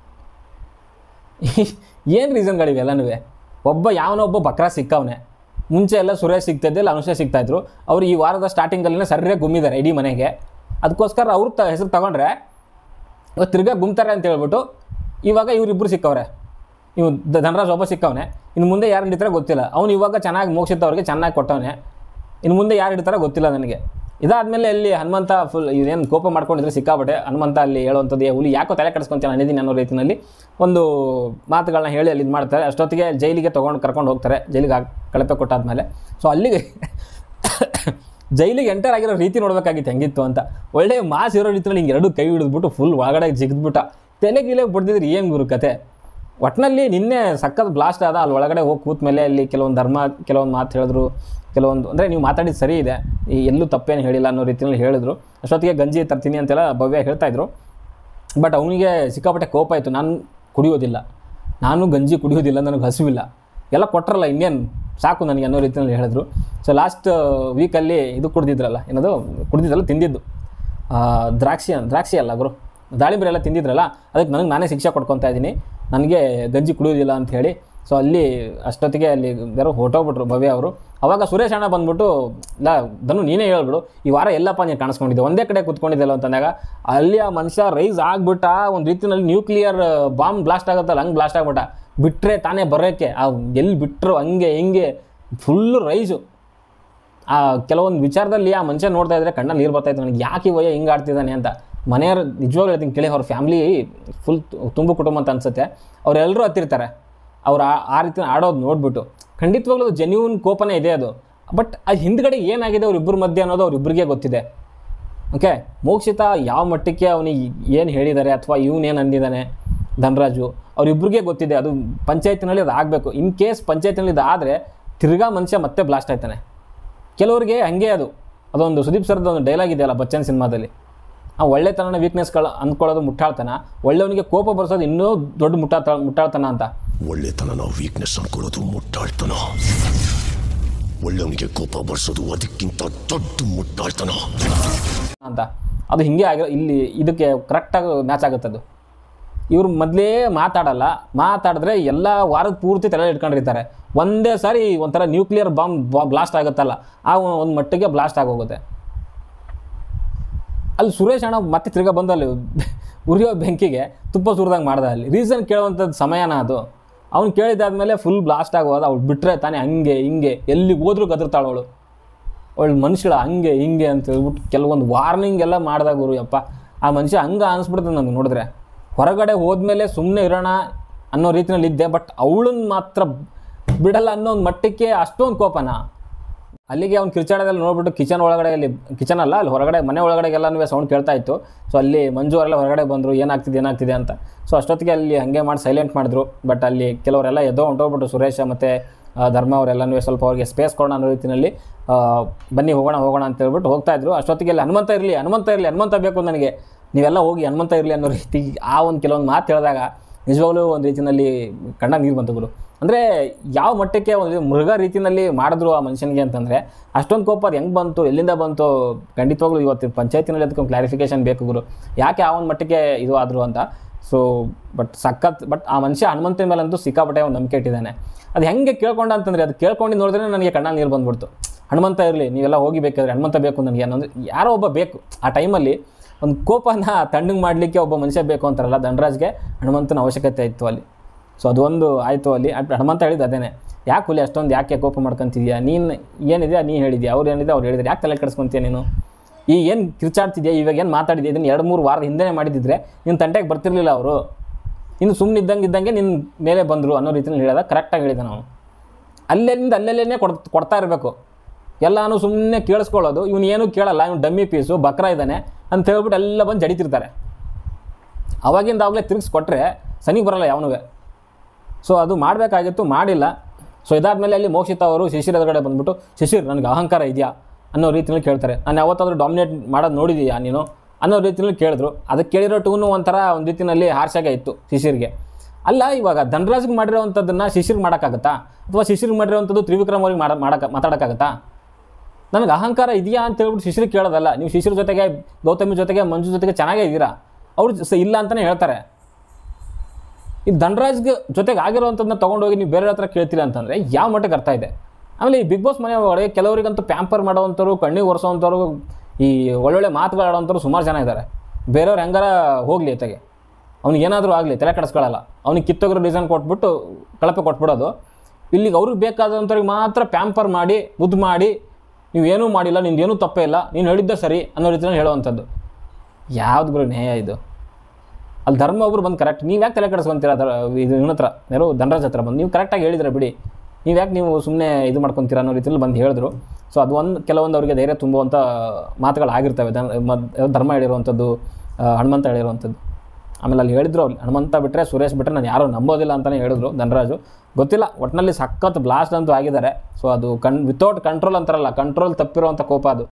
ಏನು ರೀಸನ್ಗಳಿವೆಲ್ಲನೂ. ಒಬ್ಬ ಯಾವನೊಬ್ಬ ಬಕ್ರಾ ಸಿಕ್ಕವನೇ. ಮುಂಚೆ ಎಲ್ಲ ಸುರೇಶ್ ಸಿಗ್ತಾಯಿದ್ದೆ, ಇಲ್ಲ ಅನುಷಾ ಸಿಗ್ತಾಯಿದ್ರು. ಅವರು ಈ ವಾರದ ಸ್ಟಾರ್ಟಿಂಗಲ್ಲಿನೇ ಸರಿಯಾಗಿ ಗುಮ್ಮಿದ್ದಾರೆ ಇಡೀ ಮನೆಗೆ. ಅದಕ್ಕೋಸ್ಕರ ಅವ್ರ ತ ಹೆಸರು ತಗೊಂಡ್ರೆ ಇವತ್ತು ತಿರ್ಗಾ ಗುಮ್ತಾರೆ ಅಂತ ಹೇಳ್ಬಿಟ್ಟು ಇವಾಗ ಇವರಿಬ್ಬರು ಸಿಕ್ಕವ್ರೆ. ಇವು ಧನರಾಜ್ ಒಬ್ಬ ಸಿಕ್ಕವನೇ, ಇನ್ನು ಮುಂದೆ ಯಾರು ಹಿಡಿತಾರೆ ಗೊತ್ತಿಲ್ಲ. ಅವನು ಇವಾಗ ಚೆನ್ನಾಗಿ ಮೋಕ್ಷಿತ ಅವ್ರಿಗೆ ಚೆನ್ನಾಗಿ ಕೊಟ್ಟವನೇ, ಇನ್ನು ಮುಂದೆ ಯಾರು ಹಿಡಿತಾರೋ ಗೊತ್ತಿಲ್ಲ ನನಗೆ. ಇದಾದಮೇಲೆ ಅಲ್ಲಿ ಹನುಮಂತ ಫುಲ್ ಇದೇನು ಕೋಪ ಮಾಡ್ಕೊಂಡಿದ್ರೆ ಸಿಕ್ಕಾಬಟ್ಟೆ. ಹನುಮಂತ ಅಲ್ಲಿ ಹೇಳುವಂಥದ್ದು, ಹುಲಿ ಯಾಕೋ ತಲೆ ಕೆಡಿಸ್ಕೊಂತೀನಿ ಅನ್ನಿದ್ದೀನಿ ಅನ್ನೋ ರೀತಿಯಲ್ಲಿ ಒಂದು ಮಾತುಗಳನ್ನ ಹೇಳಿ ಅಲ್ಲಿ ಇದು ಮಾಡ್ತಾರೆ. ಅಷ್ಟೊತ್ತಿಗೆ ಜೈಲಿಗೆ ತೊಗೊಂಡು ಕರ್ಕೊಂಡು ಹೋಗ್ತಾರೆ, ಜೈಲಿಗೆ ಕಳಪೆ ಕೊಟ್ಟಾದ್ಮೇಲೆ. ಸೊ ಅಲ್ಲಿಗೆ ಜೈಲಿಗೆ ಎಂಟರ್ ಆಗಿರೋ ರೀತಿ ನೋಡಬೇಕಾಗಿತ್ತು ಹೆಂಗಿತ್ತು ಅಂತ. ಒಳ್ಳೆಯ ಮಾಸ್ ಇರೋ ರೀತಿಯಲ್ಲಿ ಹಿಂಗೆ ಎರಡು ಕೈ ಹಿಡಿದ್ಬಿಟ್ಟು ಫುಲ್ ಒಳಗಡೆ ಜಿಗಿದ್ಬಿಟ್ಟ. ತೆಲೆಗಿಲೆ ಬಿಡ್ದಿದ್ರೆ ಏನು ಗುರು ಕತೆ. ಒಟ್ಟಿನಲ್ಲಿ ನಿನ್ನೆ ಸಖತ್ ಬ್ಲಾಸ್ಟ್ ಆದ. ಅಲ್ಲಿ ಒಳಗಡೆ ಹೋಗಿ ಕೂತ ಮೇಲೆ ಅಲ್ಲಿ ಕೆಲವೊಂದು ಧರ್ಮ ಕೆಲವೊಂದು ಮಾತು ಹೇಳಿದ್ರು, ಕೆಲವೊಂದು ಅಂದರೆ ನೀವು ಮಾತಾಡಿದ್ದು ಸರಿ ಇದೆ, ಈ ಎಲ್ಲೂ ತಪ್ಪೇನು ಹೇಳಿಲ್ಲ ಅನ್ನೋ ರೀತಿಯಲ್ಲಿ ಹೇಳಿದ್ರು. ಅಷ್ಟೊತ್ತಿಗೆ ಗಂಜಿ ತರ್ತೀನಿ ಅಂತೆಲ್ಲ ಭವ್ಯ ಹೇಳ್ತಾಯಿದ್ರು. ಬಟ್ ಅವನಿಗೆ ಸಿಕ್ಕಾಪಟ್ಟೆ ಕೋಪ ಆಯಿತು, ನಾನು ಕುಡಿಯೋದಿಲ್ಲ, ನಾನು ಗಂಜಿ ಕುಡಿಯೋದಿಲ್ಲ, ನನಗೆ ಹಸಿವಿಲ್ಲ, ಎಲ್ಲ ಕೊಟ್ಟರಲ್ಲ ಇನ್ನೇನು ಸಾಕು ನನಗೆ ಅನ್ನೋ ರೀತಿಯಲ್ಲಿ ಹೇಳಿದ್ರು. ಸೊ ಲಾಸ್ಟ್ ವೀಕಲ್ಲಿ ಇದು ಕುಡ್ದಿದ್ರಲ್ಲ, ಏನದು ಕುಡ್ದಿದ್ರಲ್ಲ ತಿಂದಿದ್ದು ದ್ರಾಕ್ಷಿ ದ್ರಾಕ್ಷಿ ಅಲ್ಲ ಗುರು, ದಾಳಿಂಬೆ ಎಲ್ಲ ತಿಂದಿದ್ರಲ್ಲ, ಅದಕ್ಕೆ ನನಗೆ ನಾನೇ ಶಿಕ್ಷೆ ಕೊಟ್ಕೊತಾ ಇದ್ದೀನಿ, ನನಗೆ ಗಂಜಿ ಕುಡಿಯೋದಿಲ್ಲ ಅಂತ ಹೇಳಿ. ಸೊ ಅಲ್ಲಿ ಅಷ್ಟೊತ್ತಿಗೆ ಅಲ್ಲಿ ಯಾರೋ ಹೊಟ್ಟೋಗ್ಬಿಟ್ರು ಭವ್ಯ ಅವರು. ಅವಾಗ ಸುರೇಶ್ ಅಣ್ಣ ಬಂದ್ಬಿಟ್ಟು, ಇಲ್ಲ ಧನು ನೀನೇ ಹೇಳ್ಬಿಡು, ಈ ವಾರ ಎಲ್ಲಪ್ಪ ನೀನು ಕಾಣಿಸ್ಕೊಂಡಿದ್ದೆ, ಒಂದೇ ಕಡೆ ಕೂತ್ಕೊಂಡಿದ್ದೆಲ್ಲ ಅಂತಂದಾಗ ಅಲ್ಲಿ ಆ ಮನುಷ್ಯ ರೈಸ್ ಆಗಿಬಿಟ್ಟ, ಒಂದು ರೀತಿಯಲ್ಲಿ ನ್ಯೂಕ್ಲಿಯರ್ ಬಾಂಬ್ ಬ್ಲಾಸ್ಟ್ ಆಗುತ್ತಲ್ಲ ಹಂಗೆ ಬ್ಲಾಸ್ಟ್ ಆಗ್ಬಿಟ್ಟ. ಬಿಟ್ಟರೆ ತಾನೇ ಬರೋಕ್ಕೆ ಆ ಎಲ್ಲಿ ಬಿಟ್ಟರು ಹಂಗೆ ಹಿಂಗೆ ಫುಲ್ಲು ರೈಸು. ಆ ಕೆಲವೊಂದು ವಿಚಾರದಲ್ಲಿ ಆ ಮನುಷ್ಯ ನೋಡ್ತಾ ಇದ್ದರೆ ಕಣ್ಣಲ್ಲಿ ನೀರು ಬರ್ತಾಯಿತ್ತು ನನಗೆ, ಯಾಕೆ ಈ ವಯ್ಯ ಹಿಂಗೆ ಆಡ್ತಿದ್ದಾನೆ ಅಂತ. ಮನೆಯವ್ರು ನಿಜವಾಗ್ಲೂ ಹೇಳ್ತೀನಿ ಕೇಳಿ, ಅವ್ರ ಫ್ಯಾಮ್ಲಿ ಫುಲ್ ತುಂಬ ಕುಟುಂಬ ಅಂತ ಅನಿಸುತ್ತೆ, ಅವರೆಲ್ಲರೂ ಹತ್ತಿರ್ತಾರೆ ಅವ್ರು ಆ ಆ ರೀತಿ ಆಡೋದು ನೋಡಿಬಿಟ್ಟು. ಖಂಡಿತವಾಗ್ಲೂ ಅದು ಜೆನ್ಯೂನ್ ಕೋಪನೇ ಇದೆ ಅದು. ಬಟ್ ಅದು ಹಿಂದ್ಗಡೆ ಏನಾಗಿದೆ ಅವ್ರಿಬ್ಬರ ಮಧ್ಯೆ ಅನ್ನೋದು ಅವ್ರಿಬ್ಬರಿಗೆ ಗೊತ್ತಿದೆ. ಓಕೆ, ಮೋಕ್ಷಿತಾ ಯಾವ ಮಟ್ಟಕ್ಕೆ ಅವನಿಗೆ ಏನು ಹೇಳಿದ್ದಾರೆ ಅಥವಾ ಇವನೇನು ಅಂದಿದ್ದಾನೆ ಧನರಾಜು ಅವರಿಬ್ಬರಿಗೆ ಗೊತ್ತಿದೆ. ಅದು ಪಂಚಾಯತಿನಲ್ಲಿ ಅದು ಆಗಬೇಕು. ಇನ್ ಕೇಸ್ ಪಂಚಾಯತಿನಲ್ಲಿ ಇದು ಆದರೆ ತಿರ್ಗಾ ಮನುಷ್ಯ ಮತ್ತೆ ಬ್ಲಾಸ್ಟ್ ಆಯ್ತಾನೆ. ಕೆಲವರಿಗೆ ಹಂಗೆ ಅದು ಅದೊಂದು ಸುದೀಪ್ ಸರ್ದು ಒಂದು ಡೈಲಾಗ್ ಇದೆಯಲ್ಲ ಬಚ್ಚನ್ ಸಿನಿಮಾದಲ್ಲಿ, ಆ ಒಳ್ಳೆತನ ವೀಕ್ನೆಸ್ಗಳು ಅಂದ್ಕೊಳ್ಳೋದು ಮುಟ್ಟಾಳ್ತನ, ಒಳ್ಳೆಯವನಿಗೆ ಕೋಪ ಬರ್ಸೋದು ಇನ್ನೂ ದೊಡ್ಡ ಮುಟ್ಟಾಳ ಮುಟ್ಟಾಳ್ತನ ಅಂತ. ಒಳ್ಳೆತನ ವೀಕ್ನೆಸ್ ಅನ್ಕೊಳ್ಳೋದು ಮುಟ್ಟಾಳ್ತನ, ಒಳ್ಳೆಯವನಿಗೆ ಕೋಪ ಬರ್ಸೋದು ಅದಕ್ಕಿಂತ ದೊಡ್ಡ ಮುಟ್ಟಾಳ್ತನ ಅಂತ. ಅದು ಹಿಂಗೆ ಆಗಿರೋ ಇಲ್ಲಿ ಇದಕ್ಕೆ ಕರೆಕ್ಟಾಗಿ ಮ್ಯಾಚ್ ಆಗುತ್ತದು. ಇವ್ರು ಮೊದಲೇ ಮಾತಾಡಲ್ಲ, ಮಾತಾಡಿದ್ರೆ ಎಲ್ಲ ವಾರದ ಪೂರ್ತಿ ತಲೆ ಇಟ್ಕೊಂಡಿರ್ತಾರೆ. ಒಂದೇ ಸಾರಿ ಒಂಥರ ನ್ಯೂಕ್ಲಿಯರ್ ಬಾಂಬ್ ಬ್ಲಾಸ್ಟ್ ಆಗುತ್ತಲ್ಲ, ಆ ಒಂದು ಮಟ್ಟಿಗೆ ಬ್ಲಾಸ್ಟ್ ಆಗೋಗುತ್ತೆ. ಅಲ್ಲಿ ಸುರೇಶ್ ಅಣ್ಣ ಮತ್ತೆ ತಿರ್ಗಾ ಬಂದು ಅಲ್ಲಿ ಉರಿಯೋ ಬೆಂಕಿಗೆ ತುಪ್ಪ ಸುರಿದಂಗೆ ಮಾಡ್ದೆ. ಅಲ್ಲಿ ರೀಸನ್ ಕೇಳುವಂಥದ್ದು ಸಮಯನ ಅದು. ಅವ್ನು ಕೇಳಿದಾದ್ಮೇಲೆ ಫುಲ್ ಬ್ಲಾಸ್ಟ್ ಆಗೋದು. ಅವ್ಳು ಬಿಟ್ಟರೆ ತಾನೇ ಹಂಗೆ ಹಿಂಗೆ ಎಲ್ಲಿಗೆ ಹೋದ್ರೂ ಗದರ್ತಾಳವಳು, ಅವಳು ಮನುಷ್ಯಳ ಹಂಗೆ ಹಿಂಗೆ ಅಂತ ಹೇಳ್ಬಿಟ್ಟು ಕೆಲವೊಂದು ವಾರ್ನಿಂಗ್ ಎಲ್ಲ ಮಾಡಿದಾಗ ಗುರು ಯಪ್ಪ ಆ ಮನುಷ್ಯ ಹಂಗೆ ಅನಿಸ್ಬಿಡ್ತದೆ ನನಗೆ ನೋಡಿದ್ರೆ. ಹೊರಗಡೆ ಹೋದ್ಮೇಲೆ ಸುಮ್ಮನೆ ಇರೋಣ ಅನ್ನೋ ರೀತಿಯಲ್ಲಿ ಇದ್ದೆ, ಬಟ್ ಅವಳನ್ನ ಮಾತ್ರ ಬಿಡಲ್ಲ ಅನ್ನೋ ಒಂದು ಮಟ್ಟಕ್ಕೆ ಅಷ್ಟೊಂದು ಕೋಪನ. ಅಲ್ಲಿಗೆ ಅವ್ನು ಕಿರ್ಚಾಡೋದಲ್ಲಿ ನೋಡ್ಬಿಟ್ಟು ಕಿಚನ್ ಒಳಗಡೆ, ಅಲ್ಲಿ ಕಿಚನ್ ಅಲ್ಲ ಅಲ್ಲಿ ಹೊರಗಡೆ ಮನೆ ಒಳಗಡೆಗೆಲ್ಲನೂ ಸೌಂಡ್ ಕೇಳ್ತಾ ಇತ್ತು. ಸೊ ಅಲ್ಲಿ ಮಂಜು ಅವರೆಲ್ಲ ಹೊರಗಡೆ ಬಂದರು, ಏನಾಗ್ತಿದೆ ಏನಾಗ್ತಿದೆ ಅಂತ. ಸೊ ಅಷ್ಟೊತ್ತಿಗೆ ಅಲ್ಲಿ ಹಾಗೆ ಮಾಡಿ ಸೈಲೆಂಟ್ ಮಾಡಿದ್ರು. ಬಟ್ ಅಲ್ಲಿ ಕೆಲವರೆಲ್ಲ ಎದ್ದೋ ಹೊಂಟೋಗ್ಬಿಟ್ಟು ಸುರೇಶ ಮತ್ತು ಧರ್ಮ ಅವರೆಲ್ಲನೂ ಸ್ವಲ್ಪ ಅವ್ರಿಗೆ ಸ್ಪೇಸ್ ಕೊಡೋಣ ಅನ್ನೋ ರೀತಿಯಲ್ಲಿ ಬನ್ನಿ ಹೋಗೋಣ ಹೋಗೋಣ ಅಂತ ಹೇಳ್ಬಿಟ್ಟು ಹೋಗ್ತಾಯಿದ್ರು. ಅಷ್ಟೊತ್ತಿಗೆ ಅಲ್ಲಿ ಹನುಮಂತ ಇರಲಿ ಹನುಮಂತ ಇರಲಿ ಹನುಮಂತ ಬೇಕು ನನಗೆ, ನೀವೆಲ್ಲ ಹೋಗಿ ಹನುಮಂತ ಇರಲಿ ಅನ್ನೋ ರೀತಿ ಆ ಒಂದು ಕೆಲವೊಂದು ಮಾತು ಹೇಳಿದಾಗ ನಿಜವಾಗ್ಲೂ ಒಂದು ರೀತಿಯಲ್ಲಿ ಕಣ್ಣ ನೀರು ಬಂತು ಗುರು. ಅಂದರೆ ಯಾವ ಮಟ್ಟಕ್ಕೆ ಒಂದು ಮೃಗ ರೀತಿಯಲ್ಲಿ ಮಾಡಿದ್ರು ಆ ಮನುಷ್ಯನಿಗೆ ಅಂತಂದರೆ ಅಷ್ಟೊಂದು ಕೋಪ ಅದು ಹೆಂಗೆ ಬಂತು, ಎಲ್ಲಿಂದ ಬಂತು, ಖಂಡಿತವಾಗ್ಲೂ ಇವತ್ತು ಪಂಚಾಯತಿನಲ್ಲಿ ಅದಕ್ಕೊಂದು ಕ್ಲಾರಿಫಿಕೇಷನ್ ಬೇಕು ಗುರು, ಯಾಕೆ ಆ ಒಂದು ಮಟ್ಟಿಗೆ ಇದು ಆದರು ಅಂತ. ಸೊ ಬಟ್ ಸಖತ್ ಬಟ್ ಆ ಮನುಷ್ಯ ಹನುಮಂತನ ಮೇಲಂತೂ ಸಿಕ್ಕಾಪಟ್ಟೆ ಒಂದು ನಂಬಿಕೆ ಇಟ್ಟಿದ್ದಾನೆ. ಅದು ಹೆಂಗೆ ಕೇಳ್ಕೊಂಡ ಅಂತಂದರೆ ಅದು ಕೇಳ್ಕೊಂಡು ನೋಡಿದ್ರೆ ನನಗೆ ಕಣ್ಣಲ್ಲಿ ನೀರು ಬಂದ್ಬಿಡ್ತು. ಹನುಮಂತ ಇರಲಿ ನೀವೆಲ್ಲ ಹೋಗಿ ಬೇಕಾದ್ರೆ ಹನುಮಂತ ಬೇಕು ನನಗೆ ಅನ್ನೋದು ಯಾರೋ ಒಬ್ಬ ಬೇಕು. ಆ ಟೈಮಲ್ಲಿ ಒಂದು ಕೋಪನ ತಣ್ಣಗೆ ಮಾಡಲಿಕ್ಕೆ ಒಬ್ಬ ಮನುಷ್ಯ ಬೇಕು ಅಂತಾರಲ್ಲ, ಧನರಾಜ್ಗೆ ಹನುಮಂತನ ಅವಶ್ಯಕತೆ ಇತ್ತು ಅಲ್ಲಿ. ಸೊ ಅದೊಂದು ಆಯಿತು ಅಲ್ಲಿ. ಹನುಮಂತ ಹೇಳಿದ್ದು ಅದೇನೆ, ಯಾಕೆ ಹುಲಿ ಅಷ್ಟೊಂದು ಯಾಕೆ ಕೋಪ ಮಾಡ್ಕೊತಿದ್ಯಾ, ನೀನು ಏನಿದೆಯಾ ನೀನು ಹೇಳಿದ್ಯಾ, ಅವ್ರು ಏನಿದೆ ಅವ್ರು ಹೇಳಿದ್ರೆ ಯಾಕೆ ತಲೆ ಕೆಡಿಸ್ಕೊತೀಯ ನೀನು, ಈ ಏನು ಕಿರ್ಚಾಡ್ತಿದ್ಯಾ ಇವಾಗ ಏನು ಮಾತಾಡಿದ್ಯಾ, ಇದನ್ನು ಎರಡು ಮೂರು ವಾರದ ಹಿಂದೆ ಮಾಡಿದ್ದಿದ್ರೆ ನಿನ್ನ ತಂಟೆಗೆ ಬರ್ತಿರ್ಲಿಲ್ಲ ಅವರು, ಇನ್ನು ಸುಮ್ಮನೆ ಇದ್ದಂಗೆ ಇದ್ದಂಗೆ ನಿನ್ನ ಮೇಲೆ ಬಂದರು ಅನ್ನೋ ರೀತಿಯಲ್ಲಿ ಹೇಳಿದಾಗ ಕರೆಕ್ಟಾಗಿ ಹೇಳಿದ ನಾವು. ಅಲ್ಲೆಲ್ಲಿಂದ ಅಲ್ಲೆಲ್ಲೇ ಕೊಡ್ ಕೊಡ್ತಾ ಇರಬೇಕು, ಎಲ್ಲನೂ ಸುಮ್ಮನೆ ಕೇಳಿಸ್ಕೊಳ್ಳೋದು. ಇವನು ಏನೂ ಕೇಳಲ್ಲ, ಇವನು ಡಮ್ಮಿ ಪೀಸು ಬಕ್ರ ಇದ್ದಾನೆ ಅಂತ ಹೇಳ್ಬಿಟ್ಟು ಎಲ್ಲ ಬಂದು ಜಡಿತಿರ್ತಾರೆ. ಅವಾಗಿಂದ ಆವಾಗಲೇ ತಿರುಗಿಸ್ಕೊಟ್ರೆ ಸನಿಗೆ ಬರೋಲ್ಲ ಯಾವನೂ. ಸೊ ಅದು ಮಾಡಬೇಕಾಗಿತ್ತು, ಮಾಡಿಲ್ಲ. ಸೊ ಇದಾದಮೇಲೆ ಅಲ್ಲಿ ಮೋಕ್ಷಿತಾ ಅವರು ಶಿಶಿರ್ ಎದುರುಗಡೆ ಬಂದುಬಿಟ್ಟು, ಶಿಶಿರ್ ನನಗೆ ಅಹಂಕಾರ ಇದೆಯಾ ಅನ್ನೋ ರೀತಿಯಲ್ಲಿ ಕೇಳ್ತಾರೆ. ನಾನು ಯಾವತ್ತಾದರೂ ಡಾಮಿನೇಟ್ ಮಾಡೋದು ನೋಡಿದೀಯಾ ನೀನು ಅನ್ನೋ ರೀತಿಯಲ್ಲಿ ಕೇಳಿದ್ರು. ಅದಕ್ಕೆ ಕೇಳಿರೋ ಟೂನು ಒಂಥರ ಒಂದು ರೀತಿಯಲ್ಲಿ ಹಾರ್ಷಾಗೆ ಇತ್ತು ಶಿಶಿರ್ಗೆ. ಅಲ್ಲ ಇವಾಗ ಧನರಾಜ್ಗೆ ಮಾಡಿರೋವಂಥದ್ದನ್ನು ಶಿಶಿರ್ಗೆ ಮಾಡೋಕ್ಕಾಗತ್ತಾ, ಅಥವಾ ಶಿಶಿರ್ಗೆ ಮಾಡಿರೋವಂಥದ್ದು ತ್ರಿವಿಕ್ರಮ್ ಅವ್ರಿಗೆ ಮಾಡ ಮಾಡೋಕ್ಕೆ ಮಾತಾಡೋಕ್ಕಾಗತ್ತಾ? ನನಗೆ ಅಹಂಕಾರ ಇದೆಯಾ ಅಂತ ಹೇಳ್ಬಿಟ್ಟು ಶಿಶಿರ್ಗೆ ಕೇಳೋದಲ್ಲ. ನೀವು ಶಿಶಿರ್ ಜೊತೆಗೆ ಗೌತಮಿ ಜೊತೆಗೆ ಮಂಜು ಜೊತೆಗೆ ಚೆನ್ನಾಗೇ ಇದ್ದೀರಾ, ಅವ್ರು ಇಲ್ಲ ಅಂತಲೇ ಹೇಳ್ತಾರೆ. ಈ ಧನರಾಜ್ಗೆ ಜೊತೆಗೆ ಆಗಿರೋವಂಥದ್ದನ್ನ ತೊಗೊಂಡೋಗಿ ನೀವು ಬೇರೆ ಹತ್ರ ಕೇಳ್ತೀರಾ ಅಂತಂದರೆ ಯಾವ ಮಟ್ಟಕ್ಕೆ ಅರ್ಥ ಇದೆ? ಆಮೇಲೆ ಈ ಬಿಗ್ ಬಾಸ್ ಮನೆ ಒಳಗಡೆ ಕೆಲವರಿಗಂತೂ ಪ್ಯಾಂಪರ್ ಮಾಡೋವಂಥವ್ರು, ಕಣ್ಣಿಗೆ ಒರೆಸೋವಂಥವ್ರು, ಈ ಒಳ್ಳೊಳ್ಳೆ ಮಾತುಗಳು ಆಡೋವಂಥವ್ರು ಸುಮಾರು ಜನ ಇದ್ದಾರೆ. ಬೇರೆಯವ್ರು ಹೆಂಗಾರ ಹೋಗಲಿ ಜೊತೆಗೆ, ಅವ್ನಿಗೆ ಏನಾದರೂ ಆಗಲಿ ತಲೆ ಕೆಡಿಸ್ಕೊಳ್ಳಲ್ಲ. ಅವ್ನಿಗೆ ಕಿತ್ತೋಗಿರೋ ಡಿಸೈನ್ ಕೊಟ್ಬಿಟ್ಟು ಕಳಪೆ ಕೊಟ್ಬಿಡೋದು. ಇಲ್ಲಿಗೆ ಅವ್ರಿಗೆ ಬೇಕಾದಂಥವ್ರಿಗೆ ಮಾತ್ರ ಪ್ಯಾಂಪರ್ ಮಾಡಿ ಮುದ್ದು ಮಾಡಿ ನೀವು ಏನೂ ಮಾಡಿಲ್ಲ, ನಿಂದು ಏನೂ ತಪ್ಪೇ ಇಲ್ಲ, ನೀನು ಹೇಳಿದ್ದೆ ಸರಿ ಅನ್ನೋ ರೀತಿಯಲ್ಲಿ ಹೇಳುವಂಥದ್ದು ಯಾವ್ದು ಗುರು ನ್ಯಾಯ ಇದು? ಅಲ್ಲಿ ಧರ್ಮ ಒಬ್ರು ಬಂದು ಕರೆಕ್ಟ್, ನೀವು ಯಾಕೆ ತಲೆ ಕೆಡಿಸ್ಕೊಂತೀರ ಇದು ಇವನ ಹತ್ರ ಯಾರು ಧನರಾಜ್ ಹತ್ರ ಬಂದು ನೀವು ಕರೆಕ್ಟಾಗಿ ಹೇಳಿದ್ರೆ ಬಿಡಿ, ನೀವು ಯಾಕೆ ನೀವು ಸುಮ್ಮನೆ ಇದು ಮಾಡ್ಕೊತೀರ ಅನ್ನೋ ರೀತಿಯಲ್ಲಿ ಬಂದು ಹೇಳಿದ್ರು. ಸೊ ಅದು ಒಂದು ಕೆಲವೊಂದು ಅವರಿಗೆ ಧೈರ್ಯ ತುಂಬುವಂಥ ಮಾತುಗಳಾಗಿರ್ತವೆ. ಧರ್ಮ ಹೇಳಿರುವಂಥದ್ದು, ಹನುಮಂತ ಹೇಳಿರುವಂಥದ್ದು. ಆಮೇಲೆ ಅಲ್ಲಿ ಹೇಳಿದ್ರು ಅವ್ರು ಹನುಮಂತ ಬಿಟ್ಟರೆ ಸುರೇಶ್ ಬಿಟ್ಟರೆ ನಾನು ಯಾರೂ ನಂಬೋದಿಲ್ಲ ಅಂತಲೇ ಹೇಳಿದ್ರು ಧನರಾಜು. ಗೊತ್ತಿಲ್ಲ, ಒಟ್ಟಿನಲ್ಲಿ ಸಖತ್ ಬ್ಲಾಸ್ಟ್ ಅಂತೂ ಆಗಿದ್ದಾರೆ. ಸೊ ಅದು ಕಣ್ ವಿತೌಟ್ ಕಂಟ್ರೋಲ್ ಅಂತಾರಲ್ಲ, ಕಂಟ್ರೋಲ್ ತಪ್ಪಿರುವಂಥ ಕೋಪ ಅದು.